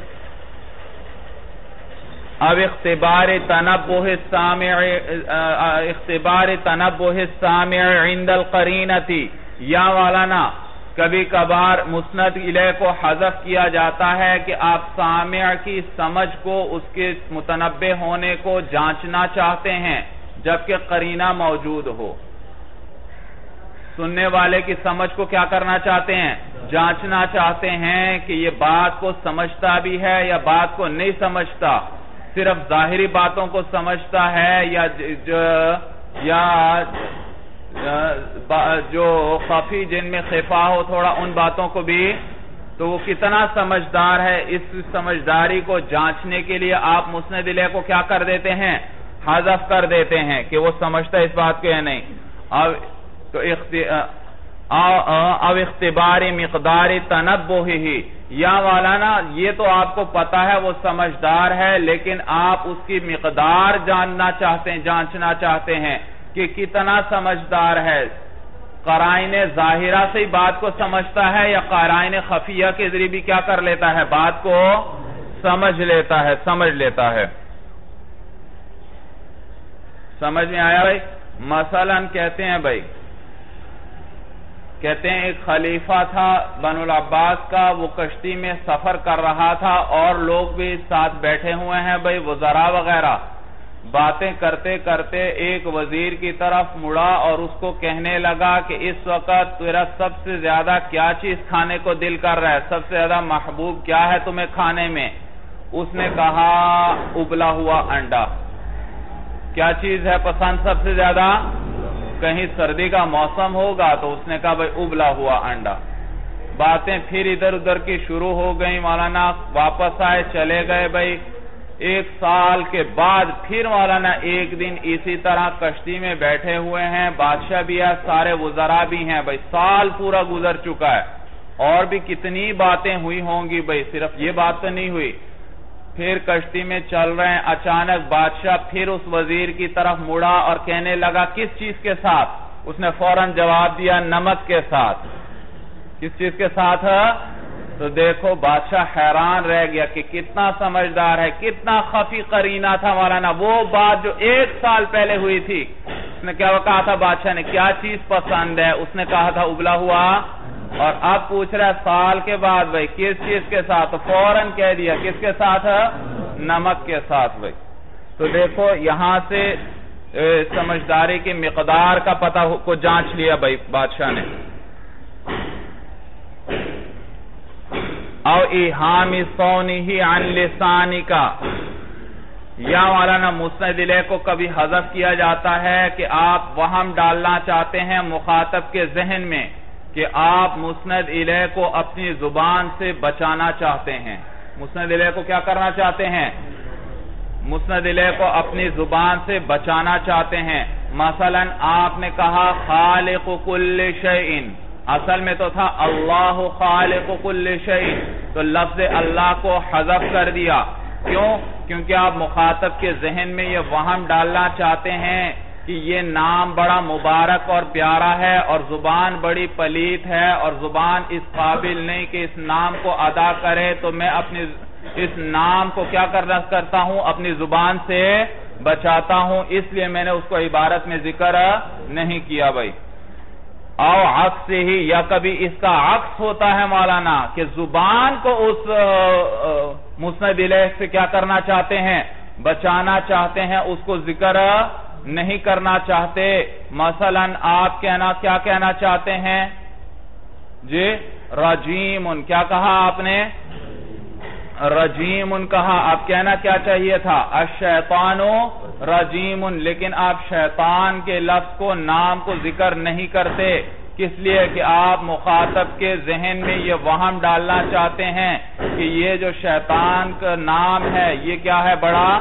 اب اختبار تنبہ السامع اختبار تنبہ السامع عند القرینتی، یا والانا کبھی کبھار مسند الیہ کو حذف کیا جاتا ہے کہ آپ سامع کی سمجھ کو، اس کے متنبہ ہونے کو جانچنا چاہتے ہیں جبکہ قرینہ موجود ہو. سننے والے کی سمجھ کو کیا کرنا چاہتے ہیں؟ جانچنا چاہتے ہیں کہ یہ بات کو سمجھتا بھی ہے یا بات کو نہیں سمجھتا، صرف ظاہری باتوں کو سمجھتا ہے یا یا جو خفی جن میں خفا ہو تھوڑا ان باتوں کو بھی. تو وہ کتنا سمجھدار ہے، اس سمجھداری کو جانچنے کے لیے آپ مسند الیہ کو کیا کر دیتے ہیں؟ حذف کر دیتے ہیں کہ وہ سمجھتا ہے اس بات کو یا نہیں. اب تو اب اختبار مقدار تنبہ ہی، یا والانا یہ تو آپ کو پتا ہے وہ سمجھدار ہے، لیکن آپ اس کی مقدار جاننا چاہتے ہیں، جانچنا چاہتے ہیں کہ کتنا سمجھدار ہے. قرائن ظاہرہ سے ہی بات کو سمجھتا ہے یا قرائن خفیہ کے ذریعے بھی کیا کر لیتا ہے؟ بات کو سمجھ لیتا ہے سمجھ لیتا ہے. سمجھ میں آیا بھائی؟ مثلا کہتے ہیں بھائی کہتے ہیں ایک خلیفہ تھا بنو العباس کا، وہ کشتی میں سفر کر رہا تھا اور لوگ بھی ساتھ بیٹھے ہوئے ہیں بھائی، وزراء وغیرہ. باتیں کرتے کرتے ایک وزیر کی طرف مڑا اور اس کو کہنے لگا کہ اس وقت تیرا سب سے زیادہ کیا چیز کھانے کو دل کر رہا ہے، سب سے زیادہ محبوب کیا ہے تمہیں کھانے میں؟ اس نے کہا ابلا ہوا انڈا. کیا چیز ہے پسند سب سے زیادہ؟ کہیں سردی کا موسم ہوگا تو اس نے کہا بھائی ابلا ہوا انڈا. باتیں پھر ادھر ادھر کی شروع ہو گئیں. مولانا واپس آئے، چلے گئے بھائی. ایک سال کے بعد پھر مولانا ایک دن اسی طرح کشتی میں بیٹھے ہوئے ہیں، بادشاہ بھی ہے، سارے وزراء بھی ہیں بھائی. سال پورا گزر چکا ہے اور بھی کتنی باتیں ہوئی ہوں گی بھائی، صرف یہ بات تو نہیں ہوئی. پھر کشتی میں چل رہے ہیں، اچانک بادشاہ پھر اس وزیر کی طرف مڑا اور کہنے لگا کس چیز کے ساتھ؟ اس نے فوراً جواب دیا نمک کے ساتھ. کس چیز کے ساتھ؟ تو دیکھو بادشاہ حیران رہ گیا کہ کتنا سمجھدار ہے، کتنا خفی قرینہ تھا مولانا. وہ بات جو ایک سال پہلے ہوئی تھی، اس نے کیا کہا تھا بادشاہ نے؟ کیا چیز پسند ہے؟ اس نے کہا تھا ابلا ہوا. اور اب پوچھ رہا ہے سال کے بعد بھائی کس چیز کے ساتھ؟ تو فوراً کہہ دیا کس کے ساتھ؟ نمک کے ساتھ بھائی. تو دیکھو یہاں سے سمجھداری کی مقدار کا پتہ کو جانچ لیا بھائی بادشاہ نے. او ایہام صونہ عن لسانک، یا مولانا مسند الیہ کو کبھی حذف کیا جاتا ہے کہ آپ وہم ڈالنا چاہتے ہیں مخاطب کے ذہن میں کہ آپ مسند الیہ کو اپنی زبان سے بچانا چاہتے ہیں. مسند الیہ کو کیا کرنا چاہتے ہیں؟ مسند الیہ کو اپنی زبان سے بچانا چاہتے ہیں. مثلا آپ نے کہا خالق کل شیء، اصل میں تو تھا اللہ خالق کل شیء، تو لفظ اللہ کو حذف کر دیا. کیوں؟ کیونکہ آپ مخاطب کے ذہن میں یہ وہم ڈالنا چاہتے ہیں کہ یہ نام بڑا مبارک اور پیارا ہے اور زبان بڑی پلیت ہے اور زبان اس قابل نہیں کہ اس نام کو ادا کرے، تو میں اپنی اس نام کو کیا کرنا کرتا ہوں؟ اپنی زبان سے بچاتا ہوں، اس لیے میں نے اس کو عبارت میں ذکر نہیں کیا بھائی. او عکس ہی، یا کبھی اس کا عکس ہوتا ہے مولانا کہ زبان کو اس مسند الیہ سے کیا کرنا چاہتے ہیں؟ بچانا چاہتے ہیں، اس کو ذکر نہیں کرنا چاہتے. مثلا آپ کہنا کیا کہنا چاہتے ہیں جی؟ رجیم. کیا کہا آپ نے؟ رجیم کہا. آپ کہنا کیا چاہیے تھا؟ الشیطان رجیم. لیکن آپ شیطان کے لفظ کو، نام کو ذکر نہیں کرتے. کس لیے؟ کہ آپ مخاطب کے ذہن میں یہ وہم ڈالنا چاہتے ہیں کہ یہ جو شیطان کا نام ہے یہ کیا ہے؟ بڑا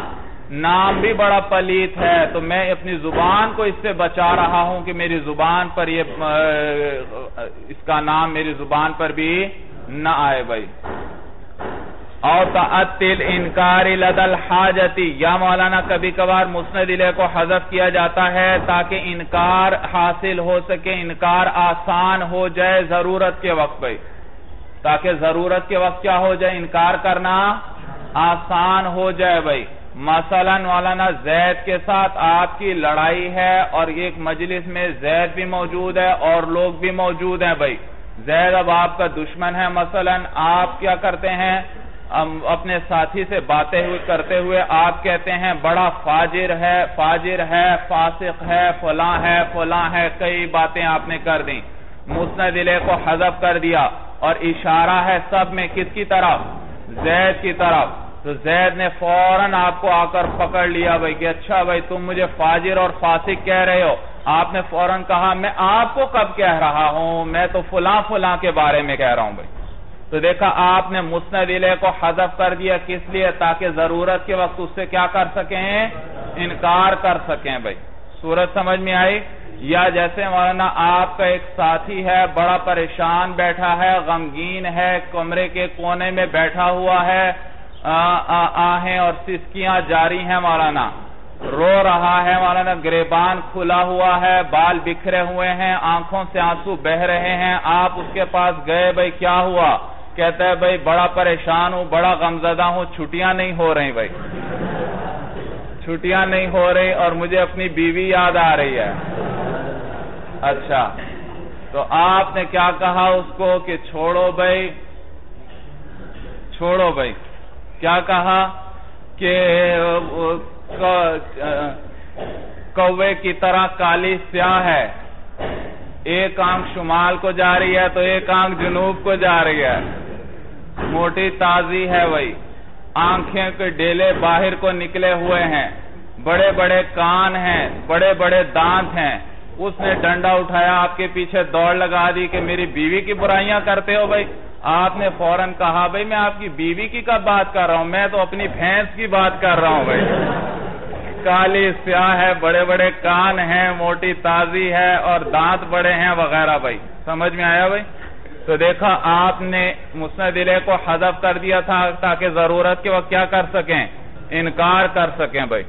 نام بھی بڑا پلیت ہے، تو میں اپنی زبان کو اس سے بچا رہا ہوں کہ میری زبان پر یہ اس کا نام میری زبان پر بھی نہ آئے بھائی۔ اور تعطل انکار لدل حاجتی، یا مولانا کبھی کبھار مسند الیہ کو حذف کیا جاتا ہے تاکہ انکار حاصل ہو سکے، انکار آسان ہو جائے ضرورت کے وقت بھائی، تاکہ ضرورت کے وقت کیا ہو جائے، انکار کرنا آسان ہو جائے بھائی۔ مثلا مولانا زید کے ساتھ آپ کی لڑائی ہے اور ایک مجلس میں زید بھی موجود ہے اور لوگ بھی موجود ہیں بھائی، زید اب آپ کا دشمن ہے، مثلا آپ کیا کرتے ہیں، اپنے ساتھی سے باتیں ہوئے کرتے ہوئے آپ کہتے ہیں بڑا فاجر ہے، فاجر ہے، فاسق ہے، فلاں ہے، فلاں ہے، کئی باتیں آپ نے کر دیں، مسند الیہ کو حذف کر دیا اور اشارہ ہے سب میں کس کی طرف، زید کی طرف، تو زید نے فوراً آپ کو آ کر پکڑ لیا بھائی کہ اچھا بھائی تم مجھے فاجر اور فاسق کہہ رہے ہو، آپ نے فوراً کہا میں آپ کو کب کہہ رہا ہوں، میں تو فلاں فلاں کے بارے میں کہہ رہا ہوں بھائی، تو دیکھا آپ نے مسند الیہ کو حذف کر دیا کس لیے، تاکہ ضرورت کے وقت اس سے کیا کر سکیں، انکار کر سکیں بھائی، صورت سمجھ میں آئی۔ یا جیسے مولانا آپ کا ایک ساتھی ہے، بڑا پریشان بیٹھا ہے، غمگین ہے، کمرے کے کونے میں بیٹھا ہوا ہے، آہیں اور سسکیاں جاری ہیں مولانا، رو رہا ہے مولانا، گریبان کھلا ہوا ہے، بال بکھرے ہوئے ہیں، آنکھوں سے آنسو بہ رہے ہیں، آپ اس کے پاس گئے بھائی کیا ہوا، کہتا ہے بھائی بڑا پریشان ہوں، بڑا غمزدہ ہوں، چھٹیاں نہیں ہو رہی بھائی، چھٹیاں نہیں ہو رہی اور مجھے اپنی بیوی یاد آ رہی ہے، اچھا تو آپ نے کیا کہا اس کو کہ چھوڑو بھائی، چھوڑو بھائی، کیا کہا کہ کوے کی طرح کالی سیاہ ہے، ایک آنکھ شمال کو جا رہی ہے تو ایک آنکھ جنوب کو جا رہی ہے، موٹی تازی ہے وہی، آنکھیں کے ڈیلے باہر کو نکلے ہوئے ہیں، بڑے بڑے کان ہیں، بڑے بڑے دانت ہیں، اس نے ڈنڈا اٹھایا آپ کے پیچھے دوڑ لگا دی کہ میری بیوی کی برائیاں کرتے ہو بھائی، آپ نے فوراً کہا بھائی میں آپ کی بیوی کی کب بات کر رہا ہوں، میں تو اپنی بھینس کی بات کر رہا ہوں بھائی، کالی سیاہ ہے، بڑے بڑے کان ہیں، موٹی تازی ہے اور دانت بڑے ہیں وغیرہ بھائی، سمجھ میں آیا بھائی؟ تو دیکھا آپ نے مسند الیہ کو حذف کر دیا تھا تاکہ ضرورت کے وقت کیا کر سکیں، انکار کر سکیں بھائی۔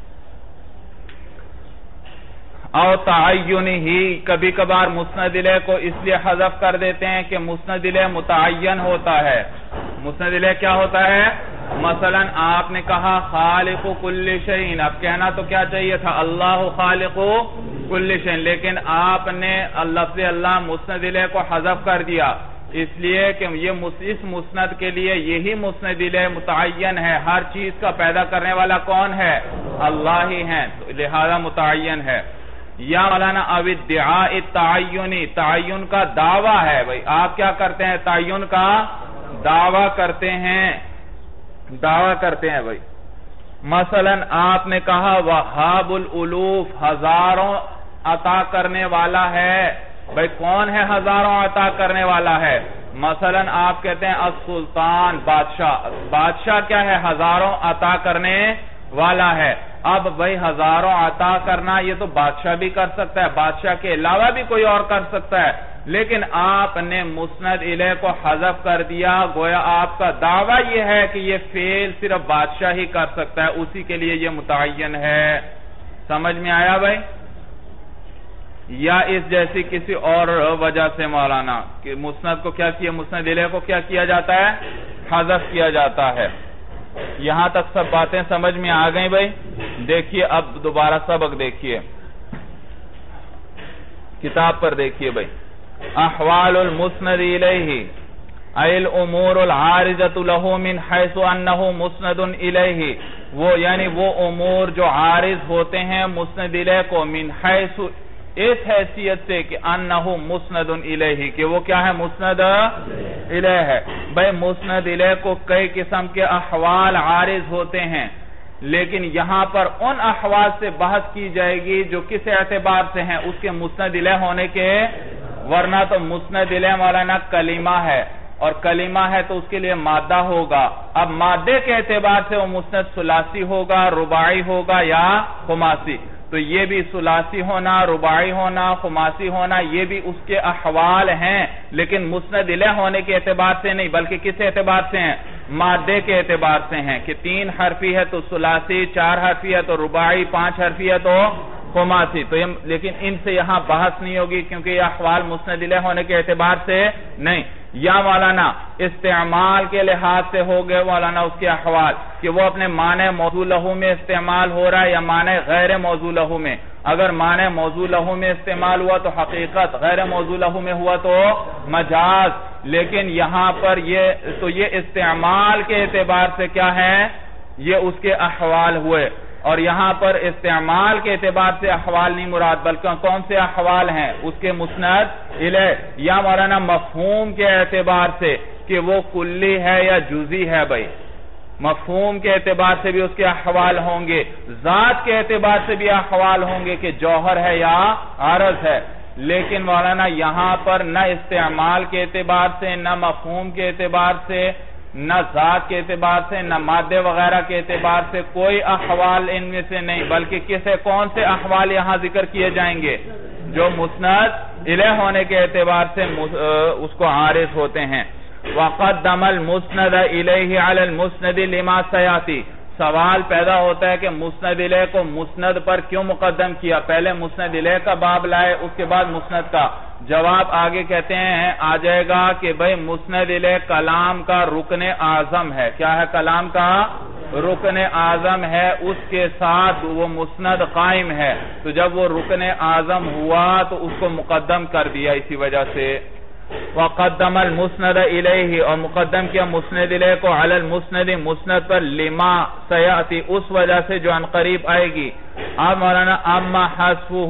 او تعین ہی، کبھی کبھار مسند الیہ کو اس لیے حذف کر دیتے ہیں کہ مسند الیہ متعین ہوتا ہے، مسند الیہ کیا ہوتا ہے، مثلا آپ نے کہا خالق کل شیء، اب کہنا تو کیا چاہیے تھا اللہ خالق کل شیء، لیکن آپ نے لفظ اللہ مسند الیہ کو حذف کر دیا، اس لیے کہ یہ اس مسند کے لیے یہی مسند الیہ متعین ہے، ہر چیز کا پیدا کرنے والا کون ہے، اللہ ہی ہے، تو لہذا متعین ہے۔ یا مولانا او ادعاء التعینی، تعین کا دعویٰ ہے بھائی، آپ کیا کرتے ہیں، تعین کا دعویٰ کرتے ہیں، دعویٰ کرتے ہیں بھائی، مثلا آپ نے کہا وہاب الالوف، ہزاروں عطا کرنے والا ہے، بھائی کون ہے ہزاروں عطا کرنے والا ہے، مثلا آپ کہتے ہیں السلطان، بادشاہ، بادشاہ کیا ہے، ہزاروں عطا کرنے والا ہے، اب بھائی ہزاروں عطا کرنا یہ تو بادشاہ بھی کر سکتا ہے، بادشاہ کے علاوہ بھی کوئی اور کر سکتا ہے، لیکن آپ نے مسند الیہ کو حذف کر دیا، گویا آپ کا دعویٰ یہ ہے کہ یہ فعل صرف بادشاہ ہی کر سکتا ہے، اسی کے لیے یہ متعین ہے، سمجھ میں آیا بھائی؟ یا اس جیسی کسی اور وجہ سے مولانا کہ مسند کو کیا کیا، مسند الیہ کو کیا کیا جاتا ہے، حذف کیا جاتا ہے۔ یہاں تک سب باتیں سمجھ میں آ گئی بھائی؟ دیکھیے اب دوبارہ سبق دیکھیے، کتاب پر دیکھیے بھائی، احوال المسند الیہ ای الامور العارضۃ له من حیث انه مسند الیہ، وہ یعنی وہ امور جو عارض ہوتے ہیں مسند الیہ کو، من حیث اس حیثیت سے کہ انہو مسند الیہ، کہ وہ کیا ہے، مسند الیہ ہے بھائی، مسند الیہ کو کئی قسم کے احوال عارض ہوتے ہیں، لیکن یہاں پر ان احوال سے بحث کی جائے گی جو کس اعتبار سے ہیں، اس کے مسند الیہ ہونے کے، ورنہ تو مسند الیہ مولانا کلمہ ہے، اور کلمہ ہے تو اس کے لیے مادہ ہوگا. اب مادے کے اعتبار سے وہ مسند ثلاثی ہوگا, رباعی ہوگا یا خماسی. تو یہ بھی ثلاثی ہونا, رباعی ہونا, خماسی ہونا, یہ بھی اس کے احوال ہیں, لیکن مسند الیہ ہونے کے اعتبار سے نہیں, بلکہ کس اعتبار سے ہیں؟ مادے کے اعتبار سے ہیں کہ تین حرفی ہے تو ثلاثی, چار حرفی ہے تو رباعی, پانچ حرفی ہے تو خماسی. تو لیکن ان سے یہاں بحث نہیں ہوگی کیونکہ یہ احوال مسند الیہ ہونے کے اعتبار سے نہیں. یا مولانا استعمال کے لحاظ سے ہو گئے مولانا اس کے احوال کہ وہ اپنے معنی موضوع لہو میں استعمال ہو رہا ہے یا معنی غیر موضوع لہو میں. اگر معنی موضوع لہو میں استعمال ہوا تو حقیقت, غیر موضوع لہو میں ہوا تو مجاز. لیکن یہاں پر یہ تو یہ استعمال کے اعتبار سے کیا ہے؟ یہ اس کے احوال ہوئے. اور یہاں پر استعمال کے اعتبار سے احوال نہیں مراد, بلکہ کون سے احوال ہیں؟ اس کے مسند الیہ. یا مولانا مفہوم کے اعتبار سے کہ وہ کلی ہے یا جزئی ہے. بھائی مفہوم کے اعتبار سے بھی اس کے احوال ہوں گے, ذات کے اعتبار سے بھی احوال ہوں گے کہ جوہر ہے یا عارض ہے. لیکن مولانا یہاں پر نہ استعمال کے اعتبار سے, نہ مفہوم کے اعتبار سے, نہ ذات کے اعتبار سے, نہ مادے وغیرہ کے اعتبار سے کوئی احوال ان میں سے نہیں, بلکہ کسے کون سے احوال یہاں ذکر کیے جائیں گے؟ جو مسند الیہ ہونے کے اعتبار سے اس کو عارض ہوتے ہیں. وَقَدَّمَ الْمُسْنَدَ إِلَيْهِ عَلَى الْمُسْنَدِ لِمَا سَيَأْتِي. سوال پیدا ہوتا ہے کہ مسند الیہ کو مسند پر کیوں مقدم کیا؟ پہلے مسند الیہ کا باب لائے, اس کے بعد مسند کا. جواب آگے کہتے ہیں آ جائے گا کہ بھئی مسند الیہ کلام کا رکن اعظم ہے. کیا ہے؟ کلام کا رکن اعظم ہے, اس کے ساتھ وہ مسند قائم ہے. تو جب وہ رکن اعظم ہوا تو اس کو مقدم کر دیا اسی وجہ سے. وَقَدَّمَ الْمُسْنَدَ إِلَيْهِ, اور مقدم کیا مسند الیہ کو علی المسند, مسند پر, لما سیاتی, اس وجہ سے جو عنقریب آئے گی. اب مولانا اما حذفہ,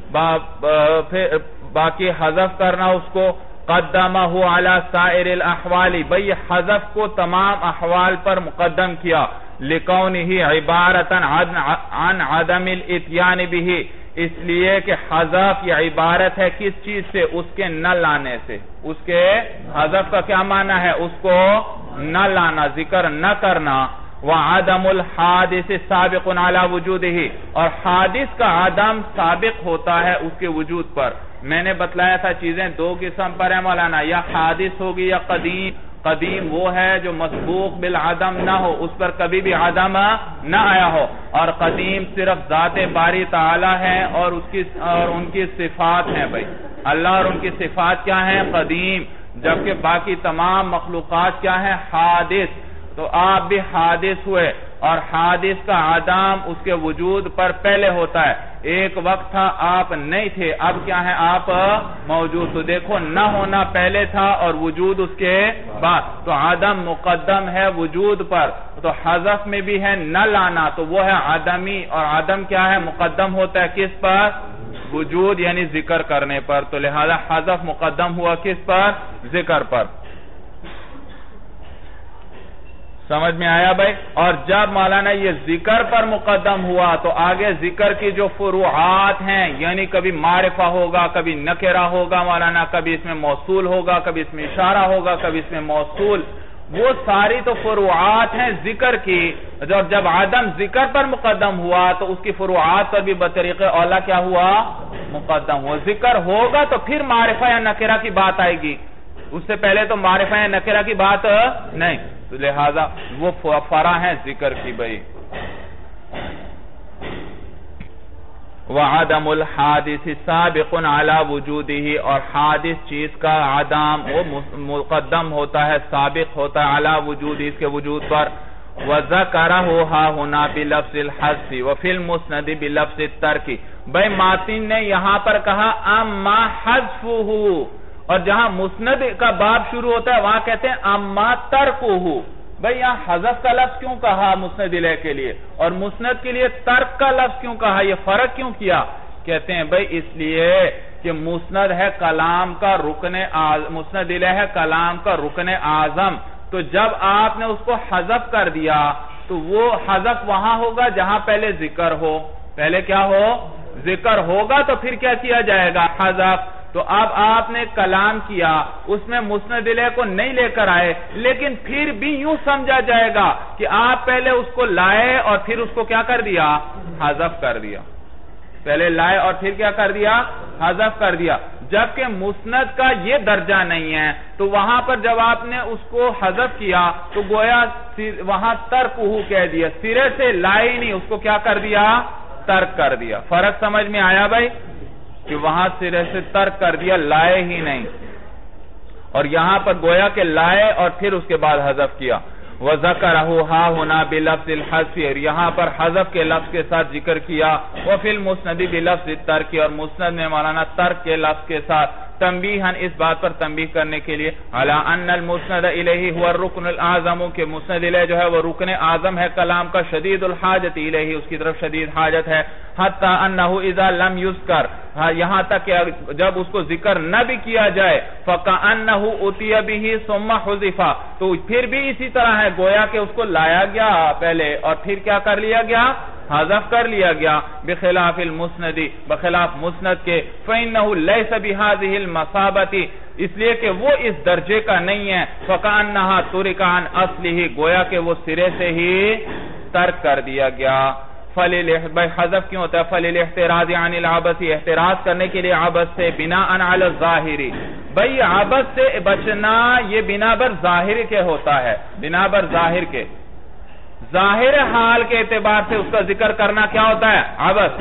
باقی حذف کرنا اس کو, قدمہ علی سائر الاحوال, بھئی حذف کو تمام احوال پر مقدم کیا, لکونہ عبارتا عن عدم الاتیان بہ, اس لیے کہ حذف یہ عبارت ہے کس چیز سے؟ اس کے نہ لانے سے. اس کے حذف کا کیا معنی ہے؟ اس کو نہ لانا, ذکر نہ کرنا. وَعَدَمُ الْحَادِثِ سَابِقٌ عَلَى وُجُودِهِ, اور حادث کا عدم سابق ہوتا ہے اس کے وجود پر. میں نے بتلایا تھا چیزیں دو قسم پر ہیں مولانا, یا حادث ہوگی یا قدیم. قدیم وہ ہے جو مسبوق بالعدم نہ ہو, اس پر کبھی بھی عدم نہ آیا ہو. اور قدیم صرف ذات باری تعالی ہے اور اس کی اور ان کی صفات ہیں. بھائی اللہ اور ان کی صفات کیا ہیں؟ قدیم. جبکہ باقی تمام مخلوقات کیا ہیں؟ حادث. تو آپ بھی حادث ہوئے, اور حادث کا عدم اس کے وجود پر پہلے ہوتا ہے. ایک وقت تھا آپ نہیں تھے, اب کیا ہے؟ آپ موجود. تو دیکھو نہ ہونا پہلے تھا اور وجود اس کے بعد, تو عدم مقدم ہے وجود پر. تو حذف میں بھی ہے نہ لانا, تو وہ ہے عدمی, اور عدم کیا ہے؟ مقدم ہوتا ہے کس پر؟ وجود یعنی ذکر کرنے پر. تو لہذا حذف مقدم ہوا کس پر؟ ذکر پر. سمجھ میں آیا بھائی؟ اور جب مولانا یہ ذکر پر مقدم ہوا تو آگے ذکر کی جو فروعات ہیں, یعنی کبھی معرفہ ہوگا, کبھی نکرہ ہوگا مولانا, کبھی اس میں موصول ہوگا, کبھی اس میں اشارہ ہوگا, کبھی اس میں موصول, وہ ساری تو فروعات ہیں ذکر کی. جب جب عدم ذکر پر مقدم ہوا تو اس کی فروعات پر بھی بطریق اولا کیا ہوا؟ مقدم ہوا. ذکر ہوگا تو پھر معرفہ یا نکرہ کی بات آئے گی, اس سے پہلے تو معرفہ یا نکرہ کی بات نہیں. تو لہذا وہ فرع ہیں ذکر کی. بھئی وَعَدَمُ الْحَادِثِ سَابِقٌ عَلَى وُجُودِهِ, اور حادث چیز کا عدم وہ مقدم ہوتا ہے, سابق ہوتا ہے علی وجودی, اس کے وجود پر. وَذَكَرَهُ هَا هُنَا بِلَفْظِ الْحَذْفِ وَفِي الْمُسْنَدِ بِلَفْظِ التَّرْكِ. بھئی ماتن نے یہاں پر کہا اما حذفہ, اور جہاں مسند کا باب شروع ہوتا ہے وہاں کہتے ہیں اما ترکہ. بھئی یہاں حذف کا لفظ کیوں کہا مسند الیہ کے لیے, اور مسند کے لیے ترک کا لفظ کیوں کہا؟ یہ فرق کیوں کیا؟ کہتے ہیں بھئی اس لیے کہ مسند ہے کلام کا رکن, مسند الیہ ہے کلام کا رکن اعظم. تو جب آپ نے اس کو حذف کر دیا تو وہ حذف وہاں ہوگا جہاں پہلے ذکر ہو. پہلے کیا ہو؟ ذکر ہوگا تو پھر کیا کیا جائے گا؟ حذف. تو اب آپ نے کلام کیا، اس میں مسند الیہ کو نہیں لے کر آئے، لیکن پھر بھی یوں سمجھا جائے گا کہ آپ پہلے اس کو لائے اور پھر اس کو کیا کر دیا؟ حذف کر دیا۔ پہلے لائے اور پھر کیا کر دیا؟ حذف کر دیا۔ جبکہ مسند کا یہ درجہ نہیں ہے، تو وہاں پر جب آپ نے اس کو حذف کیا تو گویا وہاں ترکہو کہہ دیا، سرے سے لائے نہیں، اس کو کیا کر دیا؟ ترک کر دیا۔ فرق سمجھ میں آیا بھائی؟ کہ وہاں سرے سے ترک کر دیا، لائے ہی نہیں، اور یہاں پر گویا کہ لائے اور پھر اس کے بعد حذف کیا۔ وَذَكَرَهُ هَا هُنَا بِلَفْظِ الْحَذْفِ، اور یہاں پر حذف کے لفظ کے ساتھ ذکر کیا۔ وَفِي الْمُسْنَدِ بِلَفْظِ التَّرْكِ، اور مسند میں مولانا ترک کے لفظ کے ساتھ، تنبیہاً اس بات پر تنبیہ کرنے کے لیے، عَلَىٰ أَنَّ الْمُسْنَدَ إِلَيْهِ هُوَ الرُّكْنُ الْأَعْظَمُ، کہ مسند الیہ جو ہے وہ رکن اعظم ہے کلام کا، شدید الحاجت الیہ، اس کی طرف شدید حاجت ہے، حتی انہو اذا لم یذکر، یہاں تک کہ جب اس کو ذکر نہ بھی کیا جائے، فَكَأَنَّهُ أُتِيَ بِهِ ثُمَّ حُذِفَ، تو پھر بھی اسی طرح ہے، گویا کہ اس کو لایا گیا پہلے اور پھر کیا کر لیا گیا؟ حذف کر لیا گیا۔ بخلاف المسند، بخلاف مسند کے، فَإِنَّهُ لَيْسَ بِهَذِهِ الْمَصَابَةِ، اس لیے کہ وہ اس درجے کا نہیں ہے، فَكَأَنَّهَا تُرِكَ عَنْ أَصْلِهِ، گویا کہ وہ سرے سے ہی ترک کر دیا گیا۔ حذف کیوں ہوتا ہے؟ فَلِلْاحْتِرَازِ عَنِ الْعَبَثِ، احتراز کرنے کے لیے عبث سے، بِنَاءً عَلَى الظَّاهِرِ، بھئی عبث سے بچنا یہ بنا بر ظاہر کے ہوتا ہے، بنا بر ظاہر کے، ظاہر حال کے اعتبار سے اس کا ذکر کرنا کیا ہوتا ہے؟ عبث،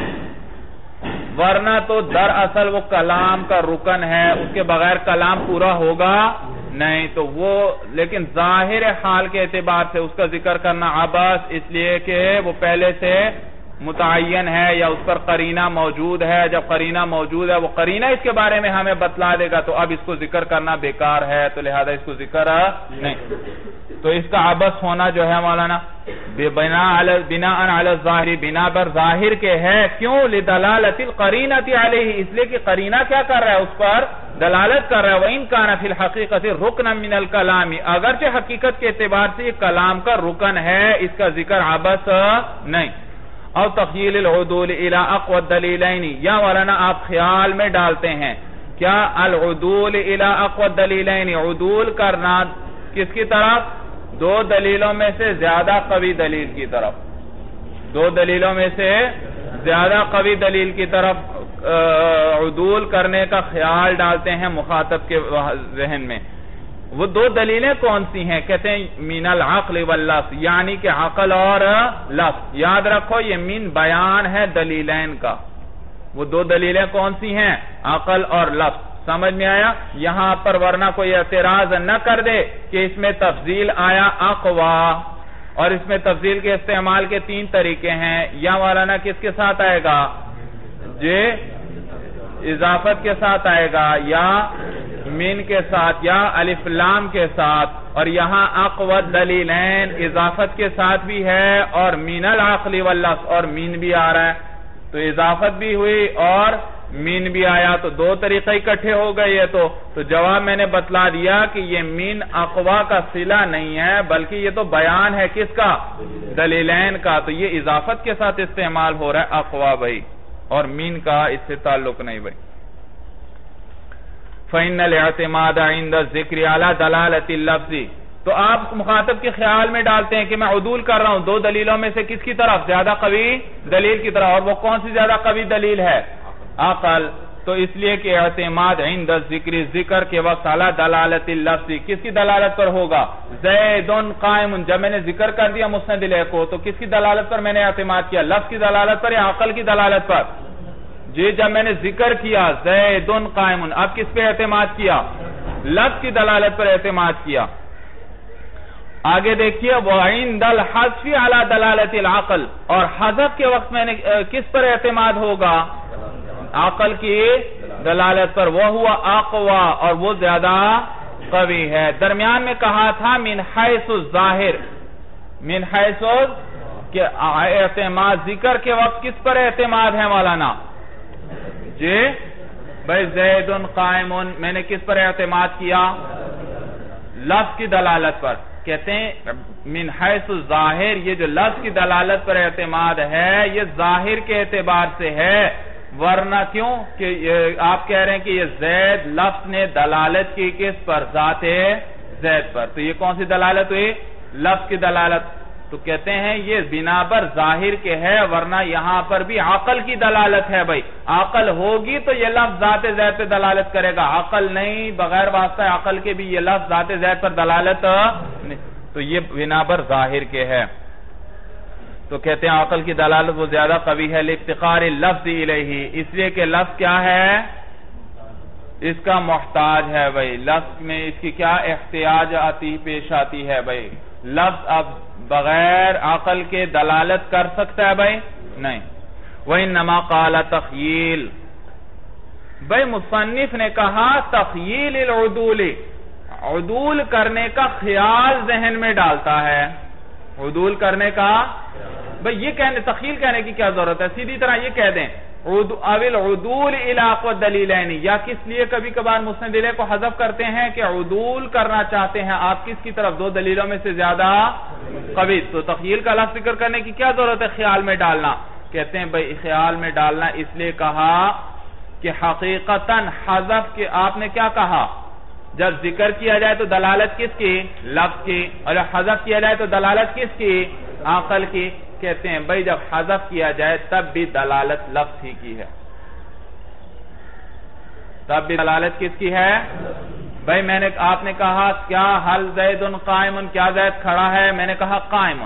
ورنہ تو دراصل وہ کلام کا رکن ہے، اس کے بغیر کلام پورا ہوگا نہیں، تو وہ لیکن ظاہر حال کے اعتبار سے اس کا ذکر کرنا عبث، اس لیے کہ وہ پہلے سے متعین ہے یا اس پر قرینہ موجود ہے، جب قرینہ موجود ہے وہ قرینہ اس کے بارے میں ہمیں بتلا دے گا، تو اب اس کو ذکر کرنا بیکار ہے، تو لہذا اس کو ذکر نہیں، تو اس کا عبث ہونا جو ہے مولانا بناء علی الظاہر، بنا بر ظاہر کے ہے، کیوں؟ لدلالت القرینۃ علیہ، اس لیے کہ قرینہ کیا کر رہا ہے؟ اس پر دلالت کر رہا ہے۔ وَإِن كَانَ فِي الْحَقِيقَةِ رُكْنًا مِنَ الْكَلَامِ، اگرچہ حقیقت کے اعتبار سے یہ کلام کا رکن ہے، اس کا ذکر عبث نہیں۔ او تخیل العدول الى اقوى الدلیلین، یا مولانا آپ خیال میں ڈالتے ہیں کیا العدول الى اقوى الدلیلین، عدول کرنا کس کی طرف؟ دو دلیلوں میں سے زیادہ قوی دلیل کی طرف، دو دلیلوں میں سے زیادہ قوی دلیل کی طرف عدول کرنے کا خیال ڈالتے ہیں مخاطب کے ذہن میں۔ وہ دو دلیلیں کون سی ہیں؟ کہتے ہیں من العقل واللفظ، یعنی کہ عقل اور لفظ، یاد رکھو یہ من بیان ہے دلیلین کا، وہ دو دلیلیں کون سی ہیں؟ عقل اور لفظ، سمجھ میں آیا؟ یہاں پر ورنہ کوئی اعتراض نہ کر دے کہ اس میں تفضیل آیا اقوا، اور اس میں تفضیل کے استعمال کے تین طریقے ہیں، یا مولانا کس کے ساتھ آئے گا؟ جی اضافت کے ساتھ آئے گا، یا من کے ساتھ، یا الف لام کے ساتھ، اور یہاں اقوى دلیلین اضافت کے ساتھ بھی ہے، اور من العقل واللفظ، اور من بھی آ رہا ہے، تو اضافت بھی ہوئی اور من بھی آیا، تو دو طریقے اکٹھے ہو گئے یہ تو تو جواب میں نے بتلا دیا کہ یہ من اقوى کا صلہ نہیں ہے، بلکہ یہ تو بیان ہے کس کا؟ دلیلین کا، تو یہ اضافت کے ساتھ استعمال ہو رہا ہے اقوى بھائی، اور من کا اس سے تعلق نہیں بھائی۔ فَإِنَّ الْاعْتِمَادَ عِنْدَ الذِّكْرِ عَلَى دَلَالَةِ اللَّفْظِ، تو آپ مخاطب کے خیال میں ڈالتے ہیں کہ میں عدول کر رہا ہوں دو دلیلوں میں سے کس کی طرف؟ زیادہ قوی دلیل کی طرف، اور وہ کون سی زیادہ قوی دلیل ہے؟ عقل، تو اس لیے کہ اعتماد عند الذکر، ذکر کے وقت علی دلالت اللفظ، کس کی دلالت پر ہوگا؟ زید قائم، جب میں نے ذکر کر دیا مسند الیہ کو تو کس کی دلالت پر میں نے اعتماد کیا؟ لفظ کی دلالت پر یا عقل کی دلالت پر؟ جی جب میں نے ذکر کیا زید قائم، اب کس پہ اعتماد کیا؟ لفظ کی دلالت پر اعتماد کیا۔ آگے دیکھیے وَعِنْدَ الْحَذْفِ عَلَى دَلَالَةِ الْعَقْلِ، اور حذف کے وقت میں نے کس پر اعتماد ہوگا؟ عقل کی دلالت پر، وہ ہوا اقوى، اور وہ زیادہ قوی ہے۔ درمیان میں کہا تھا من حیث الظاہر، من حیث کہ اعتماد ذکر کے وقت کس پر اعتماد ہے مولانا؟ جی بھئی زید قائم، میں نے کس پر اعتماد کیا؟ لفظ کی دلالت پر۔ کہتے ہیں من حیث الظاہر، یہ جو لفظ کی دلالت پر اعتماد ہے یہ ظاہر کے اعتبار سے ہے، ورنہ کیوں کہ آپ کہہ رہے ہیں کہ یہ زید لفظ نے دلالت کی کس پر؟ ذات زید پر. تو یہ کون سی دلالت ہوئی؟ لفظ کی دلالت. تو کہتے ہیں یہ بنا پر ظاہر کے ہے، ورنہ یہاں پر بھی عقل کی دلالت ہے. بھائی عقل ہوگی تو یہ لفظ ذات زید پہ دلالت کرے گا، عقل نہیں، بغیر واسطہ عقل کے بھی یہ لفظ ذات زید پر دلالت نہیں. تو یہ بنا پر ظاہر کے ہے. تو کہتے ہیں عقل کی دلالت وہ زیادہ قوی ہے لافتقار اللفظ الیہ، اس لیے کہ لفظ کیا ہے؟ اس کا محتاج ہے. بھائی لفظ میں اس کی کیا احتیاج آتی پیش آتی ہے؟ بھائی لفظ اب بغیر عقل کے دلالت کر سکتا ہے؟ بھائی نہیں. وَإِنَّمَا قَالَ تَخْيِيل، بھائی مصنف نے کہا تخییل العدول، عدول کرنے کا خیال ذہن میں ڈالتا ہے. عدول کرنے کا، بھئی یہ کہنے تخیل کہنے کی کیا ضرورت ہے؟ سیدھی طرح یہ کہہ دیں اویل عدول الاقوى دلیلین، یا کس لیے کبھی کبھار مسند الیہ کو حذف کرتے ہیں کہ عدول کرنا چاہتے ہیں آپ کس کی طرف؟ دو دلیلوں میں سے زیادہ قوی. تو تخیل کا لفظ ذکر کرنے کی کیا ضرورت ہے خیال میں ڈالنا؟ کہتے ہیں بھئی خیال میں ڈالنا اس لیے کہا کہ حقیقتاً حذف کے آپ نے کیا کہا؟ جب ذکر کیا جائے تو دلالت کس کی؟ لفظ کی. اور جب حذف کیا جائے تو دلالت کس کی؟ عقل کی. کہتے ہیں بھئی جب حذف کیا جائے تب بھی دلالت لفظ ہی کی ہے. تب بھی دلالت کس کی ہے؟ بھئی میں نے آپ نے کہا کیا حل زید قائم، کیا زید کھڑا ہے؟ میں نے کہا قائم.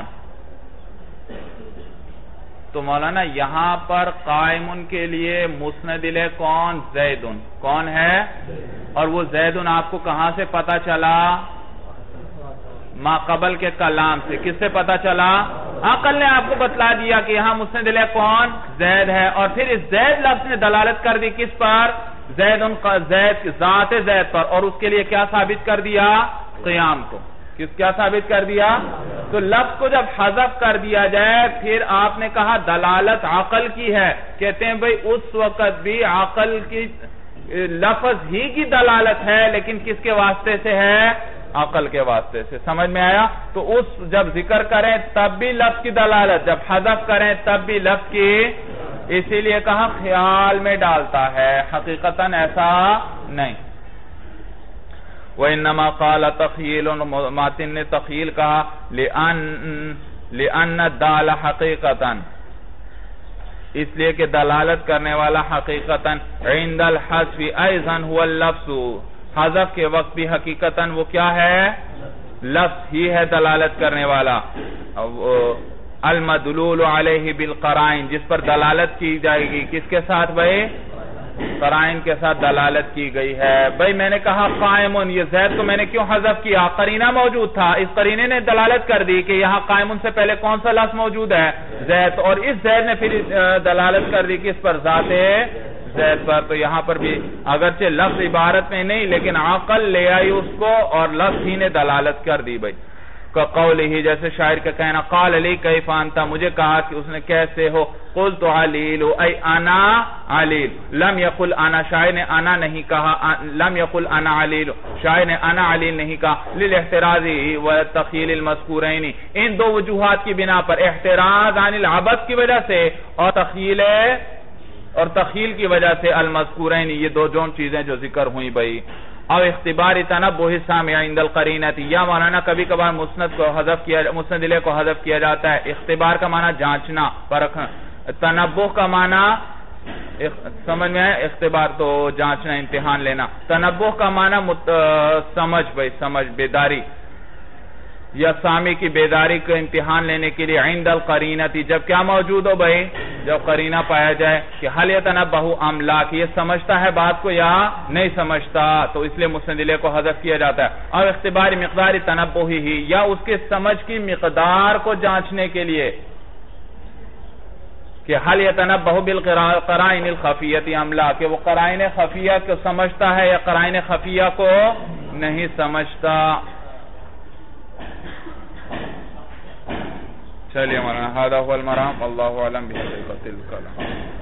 تو مولانا یہاں پر قائم کے لیے مسند الیہ کون؟ زید. کون ہے؟ اور وہ زید آپ کو کہاں سے پتا چلا؟ ما قبل کے کلام سے. کس سے پتا چلا؟ عقل نے آپ کو بتلا دیا کہ یہاں مسند الیہ کون؟ زید ہے. اور پھر اس زید لفظ نے دلالت کر دی کس پر؟ زید زید ذات زید پر. اور اس کے لیے کیا ثابت کر دیا؟ قیام کو. کس کیا ثابت کر دیا؟ تو لفظ کو جب حذف کر دیا جائے پھر آپ نے کہا دلالت عقل کی ہے. کہتے ہیں بھئی اس وقت بھی عقل کی لفظ ہی کی دلالت ہے، لیکن کس کے واسطے سے ہے؟ عقل کے واسطے سے. سمجھ میں آیا؟ تو اس جب ذکر کریں تب بھی لفظ کی دلالت، جب حذف کریں تب بھی لفظ کی. اسی لیے کہا خیال میں ڈالتا ہے، حقیقتاً ایسا نہیں. وَإِنَّمَا قَالَ تَخْيِيلٌ، ماتن نے تخیل کہا لِأَنَّ الدَّالَ حَقِيقَةً، اس لیے کہ دلالت کرنے والا حقیقتاً عند الحذف ايضا هو اللفظ، حذف کے وقت بھی حقیقتاً وہ کیا ہے؟ لفظ ہی ہے دلالت کرنے والا. المدلول علیہ بالقرائن، جس پر دلالت کی جائے گی کس کے ساتھ؟ بھائی قرائن کے ساتھ دلالت کی گئی ہے. بھئی میں نے کہا قائمون، یہ زید کو میں نے کیوں حذف کیا؟ قرینہ موجود تھا، اس قرینے نے دلالت کر دی کہ یہاں قائمون سے پہلے کون سا لفظ موجود ہے؟ زید. اور اس زید نے پھر دلالت کر دی کس پر؟ ذات زید پر. تو یہاں پر بھی اگرچہ لفظ عبارت میں نہیں لیکن عقل لے آئی اس کو اور لفظ ہی نے دلالت کر دی. بھئی قولہ، جیسے شاعر کا کہنا قال لی کیف انت، مجھے کہا کہ اس نے کیسے ہو؟ قلت علیل ای انا علیل. لم یقل انا، شاعر نے انا نہیں کہا. لم یقل انا علیل، شاعر نے انا علیل نہیں کہا. للاحتراز والتخیل المذکورین، ان دو وجوہات کی بنا پر، احتراز عن العبث کی وجہ سے اور تخیل اور تخیل کی وجہ سے المذکورین، یہ دو جون چیزیں جو ذکر ہوئی. بھئی او اختبار تنبہ سامع عند القرینۃ، یا مولانا کبھی کبھار مسند کو حذف کیا، مسند الیہ کو حذف کیا جاتا ہے. اختبار کا معنی جانچنا، پرکھنا. تنبہ کا معنی سمجھ میں ہے، اختبار تو جانچنا، امتحان لینا. تنبہ کا معنی سمجھ، بھئی سمجھ، بیداری، یا سامع کی بیداری کو امتحان لینے کے لیے. عند القرینۃ، جب کیا موجود ہو؟ بھئی جب قرینہ پایا جائے کہ حل یتنبہ ام لا، کہ یہ سمجھتا ہے بات کو یا نہیں سمجھتا، تو اس لیے مسند الیہ کو حذف کیا جاتا ہے. اور اختبار مقدار تنبہ ہی، یا اس کے سمجھ کی مقدار کو جانچنے کے لیے کہ حل یتنبہ بالقرائن الخفیۃ ام لا، کہ وہ قرائن خفیہ کو سمجھتا ہے یا قرائن خفیہ کو نہیں سمجھتا. چلیے مولانا، هذا هو المرام، والله اعلم بحقیقت الکلام.